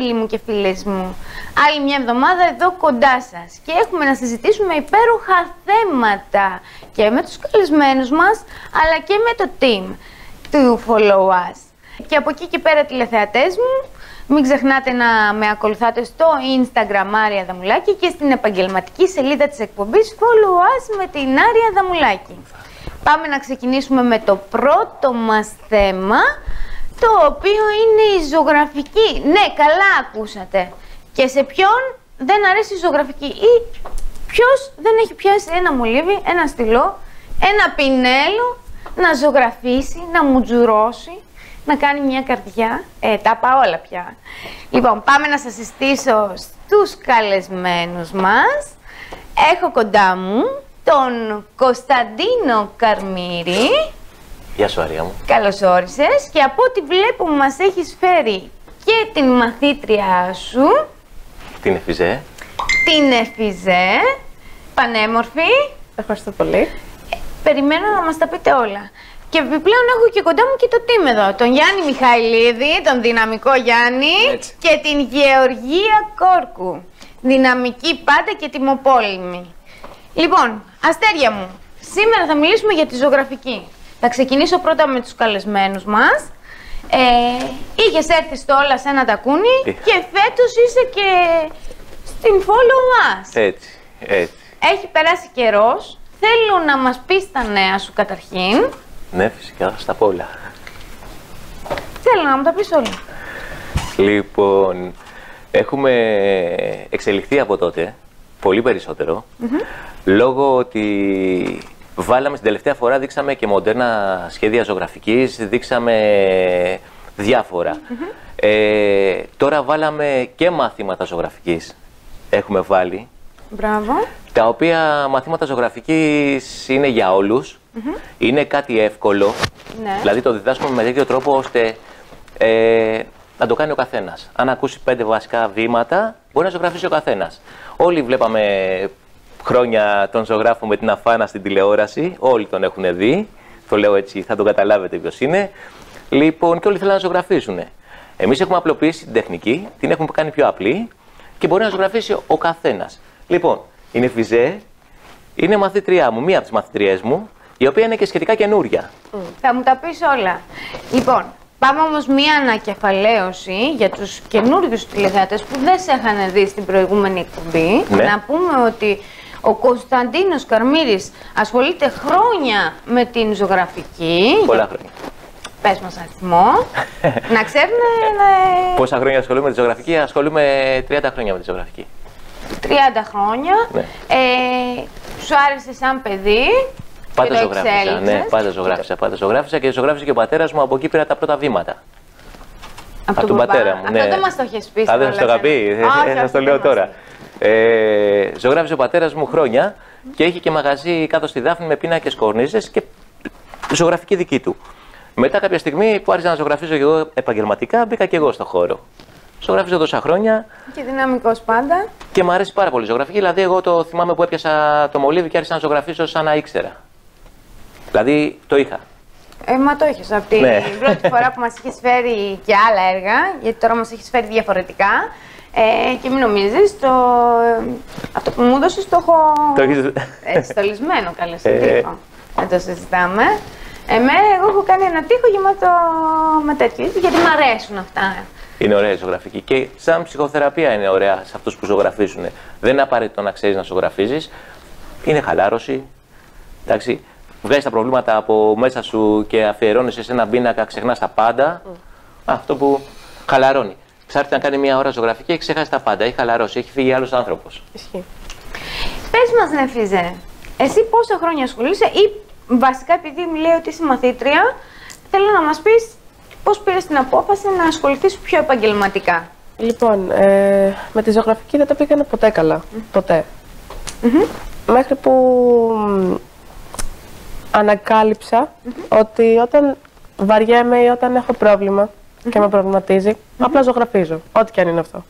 φίλοι μου και φίλες μου, άλλη μια εβδομάδα εδώ κοντά σας και έχουμε να συζητήσουμε υπέροχα θέματα και με τους καλεσμένους μας, αλλά και με το team του Follow Us. Και από εκεί και πέρα, τηλεθεατές μου, μην ξεχνάτε να με ακολουθάτε στο Instagram Άρια Δαμουλάκη και στην επαγγελματική σελίδα της εκπομπής Follow Us με την Άρια Δαμουλάκη. Πάμε να ξεκινήσουμε με το πρώτο μας θέμα, το οποίο είναι η ζωγραφική. Ναι, καλά ακούσατε. Και σε ποιον δεν αρέσει η ζωγραφική ή ποιος δεν έχει πιάσει ένα μολύβι, ένα στυλό, ένα πινέλο, να ζωγραφίσει, να μουτζουρώσει, να κάνει μια καρδιά. Τα πάω όλα πια. Λοιπόν, πάμε να σας συστήσω στους καλεσμένους μας. Έχω κοντά μου τον Κωνσταντίνο Καρμύρη. Γεια σου, Άρια μου. Καλώς όρισες. Και από ό,τι βλέπω μας έχεις φέρει και την μαθήτριά σου. Την Εφιζέ. Την Εφιζέ. Πανέμορφη. Ευχαριστώ πολύ. Περιμένω να μας τα πείτε όλα. Και επιπλέον έχω και κοντά μου και το team εδώ. Τον Γιάννη Μιχαηλίδη, τον δυναμικό Γιάννη. Έτσι. Και την Γεωργία Κόρκου. Δυναμική πάντα και τιμοπόλημη. Λοιπόν, αστέρια μου, σήμερα θα μιλήσουμε για τη ζωγραφική. Θα ξεκινήσω πρώτα με τους καλεσμένους μας. Είχες έρθει στο Όλα σε ένα τακούνι και φέτος είσαι και στην Follow Us. Έτσι, έτσι. Έχει περάσει καιρός. Θέλω να μας πεις τα νέα σου καταρχήν. Ναι, φυσικά, στα πω όλα. Θέλω να μου τα πεις όλα. Λοιπόν, έχουμε εξελιχθεί από τότε πολύ περισσότερο, λόγω ότι βάλαμε στην τελευταία φορά, δείξαμε και μοντέρνα σχέδια ζωγραφικής, δείξαμε διάφορα. Τώρα βάλαμε και μαθήματα ζωγραφικής, έχουμε βάλει. Μπράβο. Τα οποία μαθήματα ζωγραφικής είναι για όλους, είναι κάτι εύκολο, Ναι. δηλαδή το διδάσκουμε με τέτοιο τρόπο ώστε να το κάνει ο καθένας. Αν ακούσει 5 βασικά βήματα, μπορεί να ζωγραφίσει ο καθένας. Όλοι βλέπαμε χρόνια τον ζωγράφο με την Αφάνα στην τηλεόραση, όλοι τον έχουν δει, το λέω έτσι, θα τον καταλάβετε ποιος είναι. Λοιπόν, και όλοι θέλουν να ζωγραφίσουν. Εμείς έχουμε απλοποιήσει την τεχνική, την έχουμε κάνει πιο απλή και μπορεί να ζωγραφίσει ο καθένας. Λοιπόν, είναι Εφιζέ, είναι μαθήτριά μου, μία από τις μαθητριές μου, η οποία είναι και σχετικά καινούρια. Θα μου τα πεις όλα. Λοιπόν, πάμε όμως μία ανακεφαλαίωση για τους καινούριους τηλεθεατές που δεν σε είχαν δει στην προηγούμενη εκπομπή. Ναι. Να πούμε ότι ο Κωνσταντίνος Καρμύρης ασχολείται χρόνια με την ζωγραφική. Πολλά χρόνια. Πες μας αριθμό. Να ξέρουν... Πόσα χρόνια ασχολούμαι με τη ζωγραφική? Ασχολούμαι 30 χρόνια με τη ζωγραφική. 30 χρόνια. Ναι. Σου άρεσε σαν παιδί. Πάντα ζωγράφισα, ναι, πάντα ζωγράφισα και ζωγράφισε και ο πατέρας μου, από εκεί πήρα τα πρώτα βήματα. Από τον πατέρα μου, ναι. Αυτό δεν μας το έχεις πει. Δεν σας το είχα πει, σας το λέω τώρα. Ζωγράφισε ο πατέρας μου χρόνια και είχε και μαγαζί κάτω στη Δάφνη με πίνακες, κορνίζες και ζωγραφική δική του. Μετά κάποια στιγμή που άρχισα να ζωγραφίζω και εγώ επαγγελματικά, μπήκα και εγώ στο χώρο. Ζωγράφιζα τόσα χρόνια. Και δυναμικός πάντα. Και μου αρέσει πάρα πολύ η ζωγραφική. Δηλαδή, εγώ το θυμάμαι που έπιασα το μολύβι και άρχισα να ζωγραφίζω σαν να ήξερα. Δηλαδή, το είχα. Μα το είχες από την πρώτη φορά που μας είχες φέρει και άλλα έργα, γιατί τώρα μας έχεις φέρει διαφορετικά. Και μην νομίζεις, αυτό που μου έδωσες το έχω στολισμένο καλώς στον τοίχο. Δεν το συζητάμε. Εγώ έχω κάνει ένα τοίχο γεμάτο με τέτοιο, γιατί μου αρέσουν αυτά. Είναι ωραία η ζωγραφική και σαν ψυχοθεραπεία είναι ωραία σε αυτούς που ζωγραφίζουν. Δεν είναι απαραίτητο να ξέρεις να ζωγραφίζεις. Είναι χαλάρωση. Εντάξει. Βγάζεις τα προβλήματα από μέσα σου και αφιερώνεσαι σε ένα πίνακα, ξεχνάς τα πάντα. Αυτό που χαλαρώνει. Ψάρτη να κάνει μια ώρα ζωγραφική, έχει ξεχάσει τα πάντα. Έχει χαλαρώσει, έχει φύγει άλλος άνθρωπος. Ισχύει. Πες μας, ναι, Εφιζέ, εσύ πόσα χρόνια ασχολείσαι ή βασικά επειδή μου λέει ότι είσαι μαθήτρια, θέλω να μας πεις πώς πήρες την απόφαση να ασχοληθείς πιο επαγγελματικά. Λοιπόν, με τη ζωγραφική δεν τα πήγαινα ποτέ καλά. Ποτέ. Μέχρι που ανακάλυψα ότι όταν βαριέμαι ή όταν έχω πρόβλημα και με προβληματίζει, απλά ζωγραφίζω, ό,τι και αν είναι αυτό.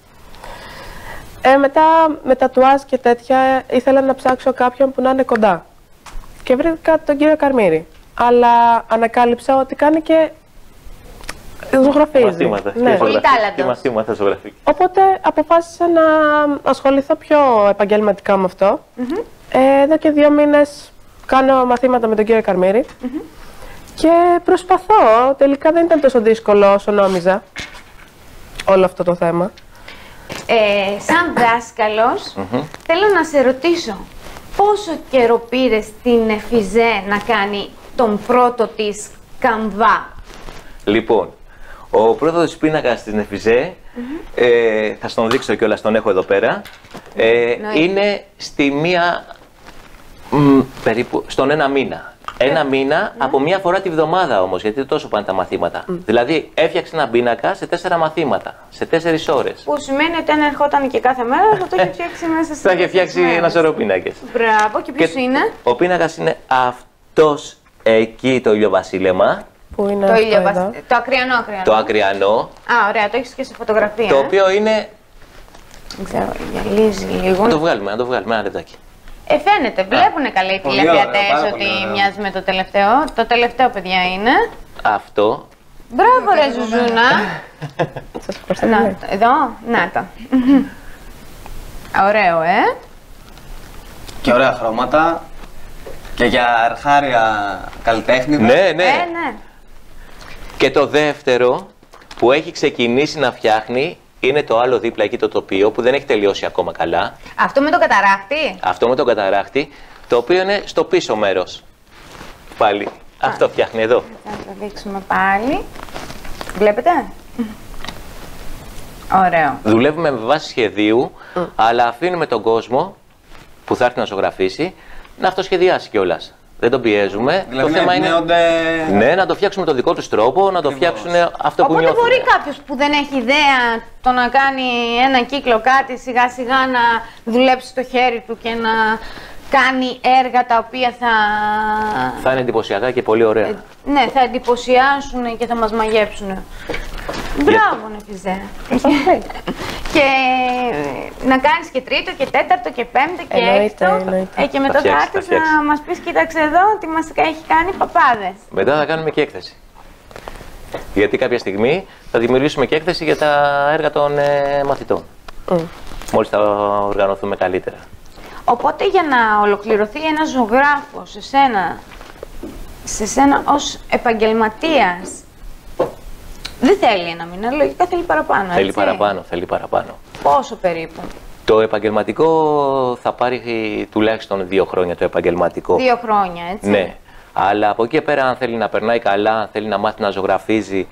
Μετά με τατουάζ και τέτοια ήθελα να ψάξω κάποιον που να είναι κοντά. Και βρήκα τον κύριο Καρμύρη. Αλλά ανακάλυψα ότι κάνει και Ζωγραφίζει. Μαθήματα. Ναι. Πολύ τάλαντος. Και μαθήματα ζωγραφική. Οπότε αποφάσισα να ασχοληθώ πιο επαγγελματικά με αυτό. Εδώ και 2 μήνες κάνω μαθήματα με τον κύριο Καρμύρη. Και προσπαθώ. Τελικά δεν ήταν τόσο δύσκολο όσο νόμιζα όλο αυτό το θέμα. Σαν δάσκαλος, θέλω να σε ρωτήσω πόσο καιρό πήρε στην Εφιζέ να κάνει τον πρώτο της καμβά? Λοιπόν, ο πρώτος πίνακας στην Εφιζέ, θα στον δείξω κιόλας, τον έχω εδώ πέρα, είναι στη μία, περίπου, στον 1 μήνα. 1 μήνα από μία φορά τη βδομάδα όμως, γιατί τόσο πάνε τα μαθήματα. Δηλαδή, έφτιαξε ένα πίνακα σε 4 μαθήματα, σε 4 ώρες. Που σημαίνει ότι αν ερχόταν και κάθε μέρα θα το είχε φτιάξει μέσα σε. Θα είχε φτιάξει ένα σωρό πίνακες. Μπράβο, και ποιος είναι? Ο πίνακας είναι αυτός εκεί, το ηλιοβασίλεμα. Που είναι Το αυτό ηλιοβασίλεμα. εδώ. Το ακριανό. Το ακριανό. Α, ωραία, το έχεις και σε φωτογραφία. Το οποίο είναι. Δεν ξέρω, γυαλίζει λίγο. Να το βγάλουμε, ένα λεπτάκι. Φαίνεται, βλέπουνε καλά οι Πολύ τηλεθεατές ωραία, πάρα ότι πολύ ωραία. μοιάζει με το τελευταίο. Το τελευταίο, παιδιά, είναι. Αυτό. Μπράβο, ρε Ζουζούνα. Σας ευχαριστώ Να, πολύ. εδώ, να το. Ωραίο, Και ωραία χρώματα. Και για αρχάρια καλλιτέχνη. Ναι, ναι. ναι. Και το δεύτερο που έχει ξεκινήσει να φτιάχνει είναι το άλλο δίπλα εκεί, το τοπίο, που δεν έχει τελειώσει ακόμα καλά. Αυτό με το καταράκτη. Αυτό με τον καταράκτη, το οποίο είναι στο πίσω μέρος. Πάλι. Αυτό φτιάχνει εδώ. Θα το δείξουμε πάλι. Βλέπετε. Ωραίο. Δουλεύουμε με βάση σχεδίου, αλλά αφήνουμε τον κόσμο που θα έρθει να ζωγραφίσει να αυτοσχεδιάσει κιόλας. Δεν τον πιέζουμε. Δηλαδή το θέμα είναι είναι. να το φτιάξουμε τον δικό του τρόπο, να το φτιάξουν αυτό που Οπότε νιώθουν. μπορεί κάποιος που δεν έχει ιδέα το να κάνει ένα κύκλο κάτι, σιγά σιγά να δουλέψει το χέρι του και να κάνει έργα τα οποία Θα είναι εντυπωσιακά και πολύ ωραία. ναι, θα εντυπωσιάσουν και θα μας μαγέψουν. Μπράβο, Νεφιζέ. Και να κάνεις και τρίτο και τέταρτο και πέμπτο και Εννοείται, έκτο. εννοείται. Και μετά Θα θα φτιάξει, θα έρθεις φτιάξει. να μας πεις, κοίταξε εδώ, τι μας έχει κάνει παπάδες. Μετά θα κάνουμε και έκθεση. Γιατί κάποια στιγμή θα δημιουργήσουμε και έκθεση για τα έργα των μαθητών. Μόλις θα οργανωθούμε καλύτερα. Οπότε για να ολοκληρωθεί ένας ζωγράφος σε σένα ως επαγγελματίας, δεν θέλει 1 μήνα, λογικά θέλει παραπάνω, έτσι. Θέλει παραπάνω. Πόσο περίπου? Το επαγγελματικό θα πάρει τουλάχιστον 2 χρόνια το επαγγελματικό. 2 χρόνια, έτσι. Ναι. Αλλά από εκεί και πέρα, αν θέλει να περνάει καλά, αν θέλει να μάθει να ζωγραφίζει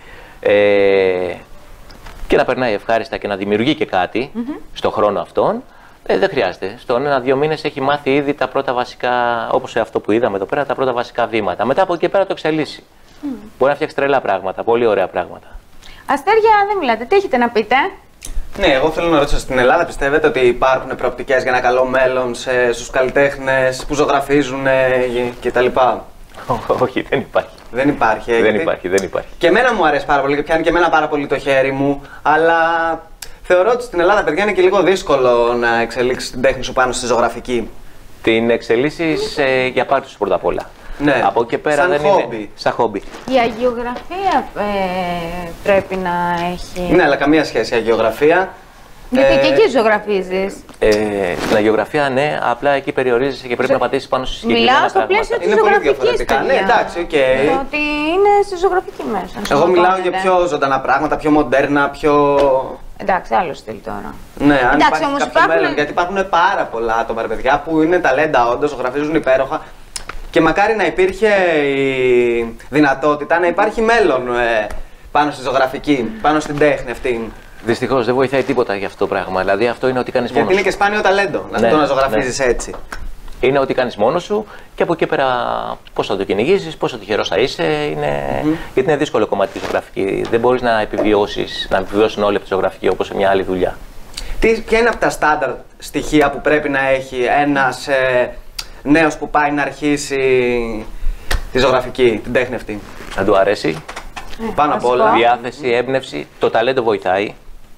και να περνάει ευχάριστα και να δημιουργεί και κάτι στο χρόνο αυτόν, δεν χρειάζεται. Στον 1-2 μήνες έχει μάθει ήδη τα πρώτα βασικά, όπως αυτό που είδαμε εδώ πέρα, τα πρώτα βασικά βήματα. Μετά από εκεί και πέρα το εξελίσσει. Μπορεί να φτιάξει τρελά πράγματα, πολύ ωραία πράγματα. Αστέρια, δεν μιλάτε. Τι έχετε να πείτε? Ναι, εγώ θέλω να ρωτήσω, στην Ελλάδα πιστεύετε ότι υπάρχουν προοπτικές για ένα καλό μέλλον στους καλλιτέχνες που ζωγραφίζουν κτλ? Όχι, δεν υπάρχει. Δεν υπάρχει. Δεν υπάρχει. Και εμένα μου αρέσει πάρα πολύ και πιάνει και εμένα πάρα πολύ το χέρι μου, αλλά θεωρώ ότι στην Ελλάδα, παιδιά, είναι και λίγο δύσκολο να εξελίξεις την τέχνη σου πάνω στη ζωγραφική. Την εξελίσσεις για πάρτι σου πρώτα απ' όλα. Ναι. Από εκεί και πέρα Σαν δεν χόμπι. είναι. Σαν χόμπι. Η αγιογραφία πρέπει να έχει. Ναι, αλλά καμία σχέση η αγιογραφία. Γιατί και εκεί ζωγραφίζεις. Στην αγιογραφία, ναι, απλά εκεί περιορίζεσαι και πρέπει να πατήσεις πάνω στις συγκεκριμένα Μιλάω στο πράγματα. πλαίσιο της Είναι πολύ ζωγραφικής, διαφορετικά. παιδιά. Ναι, εντάξει, οκ. Ότι είναι στη ζωγραφική μέσα. Εγώ μιλάω για σκοτώνεται. πιο ζωντανά πράγματα, πιο μοντέρνα, πιο. Εντάξει, άλλο στυλ τώρα. Ναι, αν Εντάξει, υπάρχει όμως κάποιο υπάρχουν- μέλλον. Γιατί υπάρχουν πάρα πολλά άτομα, ρε παιδιά, που είναι ταλέντα όντως, ζωγραφίζουν υπέροχα. Και μακάρι να υπήρχε η δυνατότητα να υπάρχει μέλλον πάνω στη ζωγραφική, πάνω στην τέχνη αυτή. Δυστυχώς δεν βοηθάει τίποτα για αυτό το πράγμα. Δηλαδή αυτό είναι ότι κάνεις Γιατί μόνος είναι και σου. σπάνιο ταλέντο Ναι, να ζωγραφίζεις έτσι. Είναι ότι κάνεις μόνος σου και από εκεί πέρα πώς θα το κυνηγήσεις, πόσο τυχερός θα είσαι. Γιατί είναι δύσκολο κομμάτι τη ζωγραφική. Δεν μπορείς να επιβιώσεις όλοι από τη ζωγραφική όπως σε μια άλλη δουλειά. Ποια είναι από τα στάνταρ στοιχεία που πρέπει να έχει ένας νέος που πάει να αρχίσει τη ζωγραφική, την τέχνη αυτή? Να του αρέσει, Πάνω απ' θα σου όλα. πω. διάθεση, έμπνευση, το ταλέντο βοηθάει.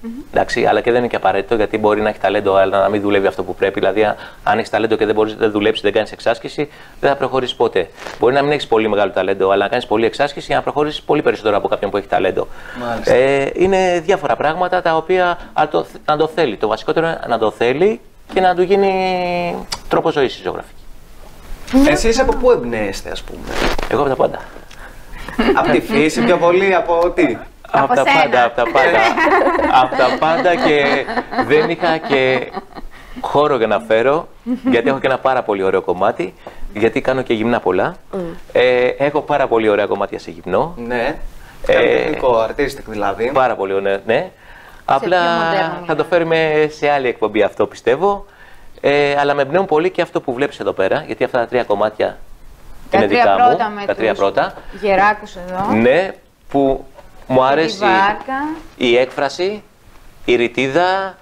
Εντάξει, αλλά και δεν είναι και απαραίτητο, γιατί μπορεί να έχει ταλέντο, αλλά να μην δουλεύει αυτό που πρέπει. Δηλαδή, αν έχει ταλέντο και δεν δουλέψει, δεν κάνει εξάσκηση, δεν θα προχωρήσει ποτέ. Μπορεί να μην έχει πολύ μεγάλο ταλέντο, αλλά να κάνει πολύ εξάσκηση για να προχωρήσει πολύ περισσότερο από κάποιον που έχει ταλέντο. Είναι διάφορα πράγματα τα οποία να το θέλει. Το βασικότερο είναι να το θέλει και να του γίνει τρόπο ζωή η ζωγραφική. Εσείς από πού εμπνέεστε, ας πούμε? Εγώ από τα πάντα. Από τη φύση πιο πολύ, από τι? Από τα πάντα, από τα πάντα και δεν είχα και χώρο για να φέρω, γιατί έχω και ένα πάρα πολύ ωραίο κομμάτι, γιατί κάνω και γυμνά πολλά. Έχω πάρα πολύ ωραία κομμάτια σε γυμνό. Ναι, τεχνικό, artistic δηλαδή. Πάρα πολύ ωραίο, ναι. Απλά θα το φέρουμε σε άλλη εκπομπή αυτό, πιστεύω. Αλλά με εμπνέουν πολύ και αυτό που βλέπεις εδώ πέρα, γιατί αυτά τα 3 κομμάτια είναι δικά μου. Τα 3 πρώτα. Γεράκους εδώ. Ναι, που μου αρέσει η έκφραση, η ρητίδα,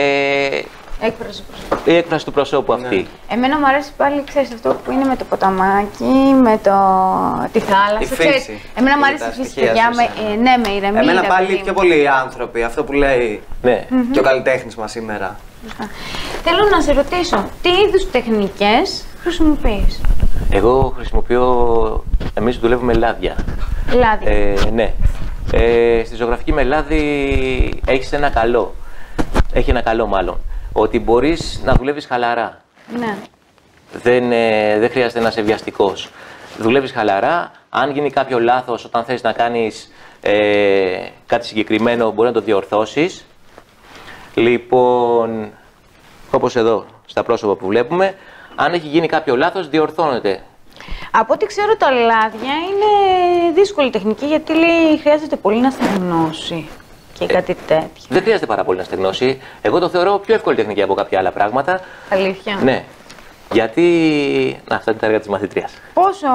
η έκφραση του προσώπου αυτή. Εμένα μου αρέσει πάλι, ξέρεις, αυτό που είναι με το ποταμάκι, με τη θάλασσα. Η φύση. Εμένα μου αρέσει η φύση, παιδιά, ναι, με ηρεμία. Εμένα πάλι πιο πολύ οι άνθρωποι, αυτό που λέει και ο καλλιτέχνης μας σήμερα. Θέλω να σε ρωτήσω, τι είδους τεχνικές χρησιμοποιείς? Εγώ χρησιμοποιώ, εμείς δουλεύουμε λάδια. Λάδια. Ναι. Στη ζωγραφική με λάδι έχει ένα καλό μάλλον, ότι μπορείς να δουλεύεις χαλαρά. Ναι. Δεν χρειάζεται να είσαι βιαστικός. Δουλεύεις χαλαρά, αν γίνει κάποιο λάθος όταν θες να κάνεις κάτι συγκεκριμένο μπορεί να το διορθώσεις. Λοιπόν, όπως εδώ στα πρόσωπα που βλέπουμε, αν έχει γίνει κάποιο λάθος διορθώνεται. Από ό,τι ξέρω, τα λάδια είναι δύσκολη τεχνική, γιατί λέει χρειάζεται πολύ να στεγνώσει και κάτι τέτοιο. Δεν χρειάζεται πάρα πολύ να στεγνώσει. Εγώ το θεωρώ πιο εύκολη τεχνική από κάποια άλλα πράγματα. Αλήθεια? Ναι. Γιατί. Αυτά είναι τα έργα της μαθητρίας. Πόσο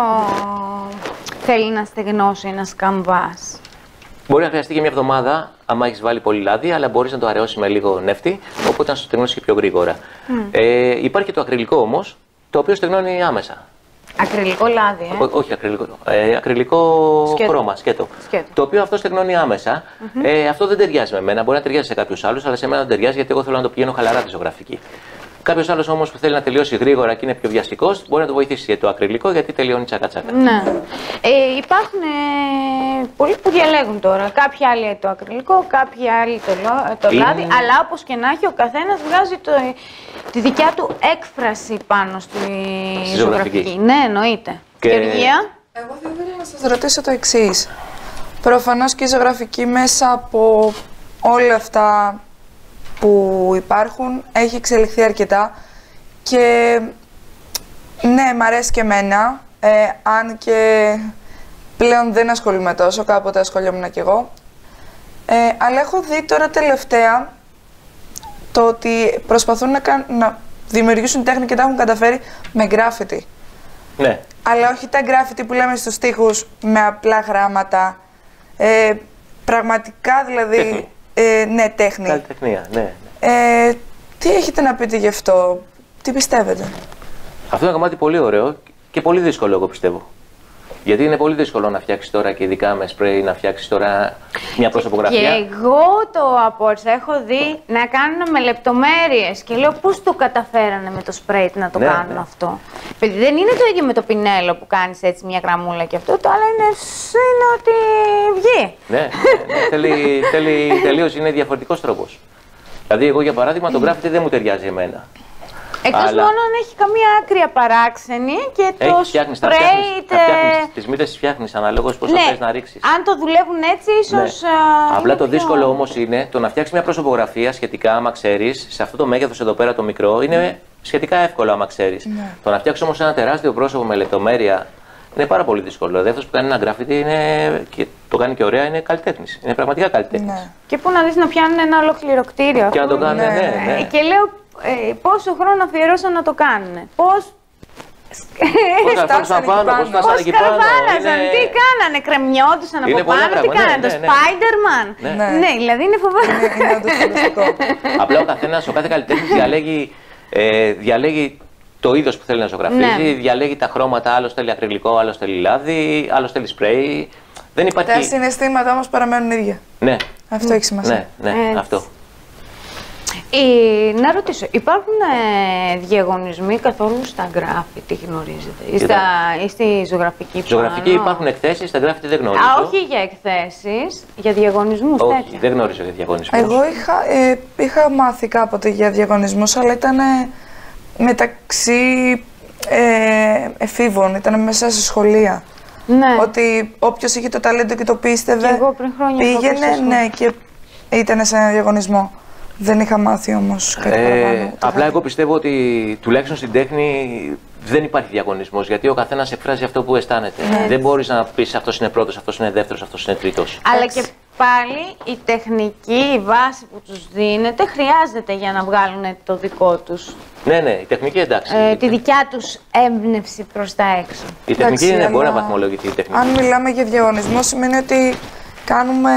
θέλει να στεγνώσει ένας καμβάς? Μπορεί να χρειαστεί και μια εβδομάδα, άμα έχεις βάλει πολύ λάδι, αλλά μπορείς να το αραιώσεις με λίγο νεύτη, οπότε να σου στεγνώσει και πιο γρήγορα. Υπάρχει και το ακριλικό όμως, το οποίο στεγνώνει άμεσα. Ακριλικό λάδι, Όχι ακριλικό. Ακριλικό χρώμα, σκέτο. Το οποίο αυτό στεγνώνει άμεσα. Αυτό δεν ταιριάζει με μένα. Μπορεί να ταιριάζει σε κάποιους άλλους, αλλά σε μένα δεν ταιριάζει, γιατί εγώ θέλω να το πηγαίνω χαλαρά τη ζωγραφική. Κάποιος άλλος όμως που θέλει να τελειώσει γρήγορα και είναι πιο βιαστικός, μπορεί να το βοηθήσει το ακριλικό, γιατί τελειώνει τσακα-τσακα. Ναι. Υπάρχουν πολλοί που διαλέγουν τώρα. Κάποιοι άλλοι το ακριλικό, κάποιοι άλλοι το λάδι. Αλλά όπως και να έχει, ο καθένας βγάζει τη δικιά του έκφραση πάνω στη ζωγραφική. Ναι, εννοείται. Γεωργία. Εγώ θα ήθελα να σας ρωτήσω το εξής. Προφανώς και η ζωγραφική μέσα από όλα αυτά που υπάρχουν έχει εξελιχθεί αρκετά και ναι, μ' αρέσει και εμένα, αν και πλέον δεν ασχολούμαι τόσο, κάποτε ασχολιόμουν κι εγώ, αλλά έχω δει τώρα τελευταία το ότι προσπαθούν να δημιουργήσουν τέχνη και τα έχουν καταφέρει με γκράφιτι. Ναι. Αλλά όχι τα γκράφιτι που λέμε στους τοίχους με απλά γράμματα, πραγματικά δηλαδή... ναι, τέχνη. Καλλιτεχνία, ναι. Τι έχετε να πείτε γι' αυτό, τι πιστεύετε? Αυτό είναι ένα κομμάτι πολύ ωραίο και πολύ δύσκολο, εγώ πιστεύω. Γιατί είναι πολύ δύσκολο να φτιάξεις τώρα και ειδικά με σπρέι να φτιάξεις τώρα μια προσωπογραφία. Και εγώ το απόρρισα, έχω δει να κάνουν με λεπτομέρειες και λέω πώς το καταφέρανε με το σπρέι να το κάνουν αυτό. Παιδί, δεν είναι το ίδιο με το πινέλο που κάνεις έτσι μια γραμμούλα και αυτό, το άλλο είναι ότι βγει. Ναι, τελείως είναι διαφορετικός τρόπος. Δηλαδή εγώ για παράδειγμα το γκράφιτι δεν μου ταιριάζει εμένα. Εκτός μόνο αν έχει καμία άκρη παράξενη και το σπρέι... Τις μύτες τις φτιάχνεις αναλόγως πώς θα θες να ρίξεις. Αν το δουλεύουν έτσι ίσως... Απλά το δύσκολο όμως είναι το να φτιάξεις μια προσωπογραφία σχετικά, άμα ξέρεις, σε αυτό το μέγεθος εδώ πέρα το μικρό, είναι σχετικά εύκολο άμα ξέρεις. Το να φτιάξεις όμως ένα τεράστιο πρόσωπο με λεπτομέρεια είναι πάρα πολύ δύσκολο. Δηλαδή αυτός που κάνει ένα γκράφιτι και το κάνει και ωραία είναι καλλιτέχνης. Είναι πραγματικά καλλιτέχνης. Και πού να δεις να πιάνουν ένα ολόκληρο κτίριο. Και να το κάνουν, ναι. Και λέω πόσο χρόνο αφιερώσαν να το κάνουν. Πώς φτάσανε εκεί πάνω. Τι κάνανε, κρεμιόντουσαν από πάνω, τι κάνανε, το Spider-Man. Ναι, δηλαδή είναι φοβερό. Απλά ο κάθε καλλιτέχνης διαλέγει το είδος που θέλει να ζωγραφίζει, διαλέγει τα χρώματα, άλλος θέλει ακριλικό, άλλος θέλει λάδι, άλλος θέλει σπρέι. Δεν υπάρχει... Τα συναισθήματα όμως παραμένουν ίδια. Ναι. Αυτό έχει σημασία. Ναι, αυτό. Να ρωτήσω, υπάρχουν διαγωνισμοί καθόλου στα γκράφιτι, γνωρίζετε, ή στη ζωγραφική? Ζωγραφική υπάρχουν εκθέσεις, στα γκράφιτι δεν γνωρίζω. Όχι για εκθέσεις, για διαγωνισμούς Όχι, τέτοια. δεν γνωρίζω για διαγωνισμούς. Εγώ είχα μάθει κάποτε για διαγωνισμούς, αλλά ήταν μεταξύ εφήβων, ήταν μέσα σε σχολεία. Ναι. Ότι όποιος είχε το ταλέντο και το πίστευε, Και εγώ πριν χρόνια πήγαινε, ναι, και ήταν σε ένα διαγωνισμό. Δεν είχα μάθει όμως κάτι παραπάνω. Απλά εγώ πιστεύω ότι τουλάχιστον στην τέχνη δεν υπάρχει διαγωνισμός, γιατί ο καθένας εκφράζει αυτό που αισθάνεται. Δεν μπορείς να πεις αυτός είναι πρώτος, αυτός είναι δεύτερος, αυτός είναι τρίτος. Αλλά και πάλι η τεχνική, η βάση που τους δίνεται, χρειάζεται για να βγάλουν το δικό τους. Ναι, η τεχνική εντάξει. Τη δικιά τους έμπνευση προς τα έξω. Η τεχνική Εντάξει, μπορεί να αλλά βαθμολογηθεί η τεχνική. Αν μιλάμε για διαγωνισμό, σημαίνει ότι κάνουμε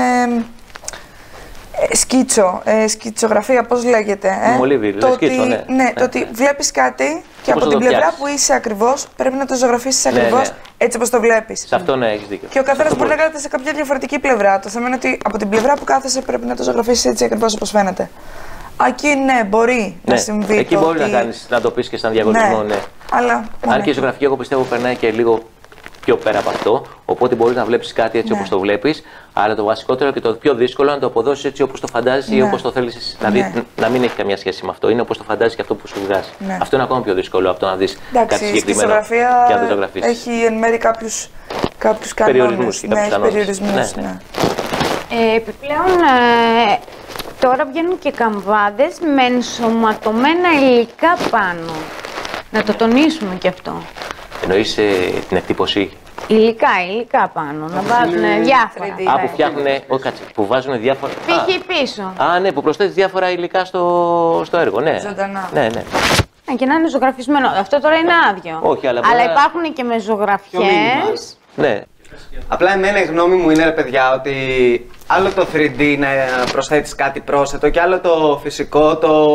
σκητσογραφία, πώς λέγεται. Μολύβι, σκίτσο, ναι. Το ότι βλέπεις κάτι και Πώς από θα την το πλευρά φτιάξεις. που είσαι ακριβώς, πρέπει να το ζωγραφίσεις Ναι, ακριβώς ναι. έτσι όπως το βλέπεις. Σε αυτό ναι, έχεις δίκιο. Και ο καθένας Αυτό μπορεί να κάθεται σε κάποια διαφορετική πλευρά. Το θέμα είναι ότι από την πλευρά που κάθεσαι πρέπει να το ζωγραφίσεις έτσι ακριβώς όπως φαίνεται. Εκεί ναι, μπορεί να συμβεί. Εκεί το μπορεί ότι... να το πεις και σαν διαγωνισμό, ναι. Αλλά Αν και η ζωγραφική, εγώ πιστεύω, περνάει και λίγο πιο πέρα από αυτό. Οπότε μπορεί να βλέπεις κάτι έτσι όπως το βλέπεις. Αλλά το βασικότερο και το πιο δύσκολο είναι να το αποδώσεις έτσι όπως το φαντάζεσαι ή όπως το θέλεις. Δηλαδή να μην έχει καμία σχέση με αυτό. Είναι όπως το φαντάζεσαι και αυτό που σου βγάζει. Ναι. Αυτό είναι ακόμα πιο δύσκολο από το να δεις κάτι η συγκεκριμένο ζωγραφία και να το ζωγραφίσεις. έχει εν μέρει κάποιους Περιορισμούς κανόνες. και Ναι, κάποιους έχει κανόνες. περιορισμούς. Ναι. Ναι. Επιπλέον, τώρα βγαίνουν και καμβάδες με ενσωματωμένα υλικά πάνω. Να το τονίσουμε και αυτό. Εννοείς την εκτύπωση. Υλικά πάνω, να βάζουν διάφορα. 3D. Που φτιάχνουν. Όχι, κάτσε. Που βάζουν διάφορα. Π.χ. πίσω. Ναι, που προσθέτεις διάφορα υλικά στο έργο. Ναι. Ζωντανά. Ναι. Και να είναι ζωγραφισμένο. Αυτό τώρα είναι άδειο. Όχι, αλλά μπορεί να- υπάρχουν και με ζωγραφιές. Ναι. Απλά εμένα η γνώμη μου είναι, ρε παιδιά, ότι άλλο το 3D να προσθέτεις κάτι πρόσθετο και άλλο το φυσικό,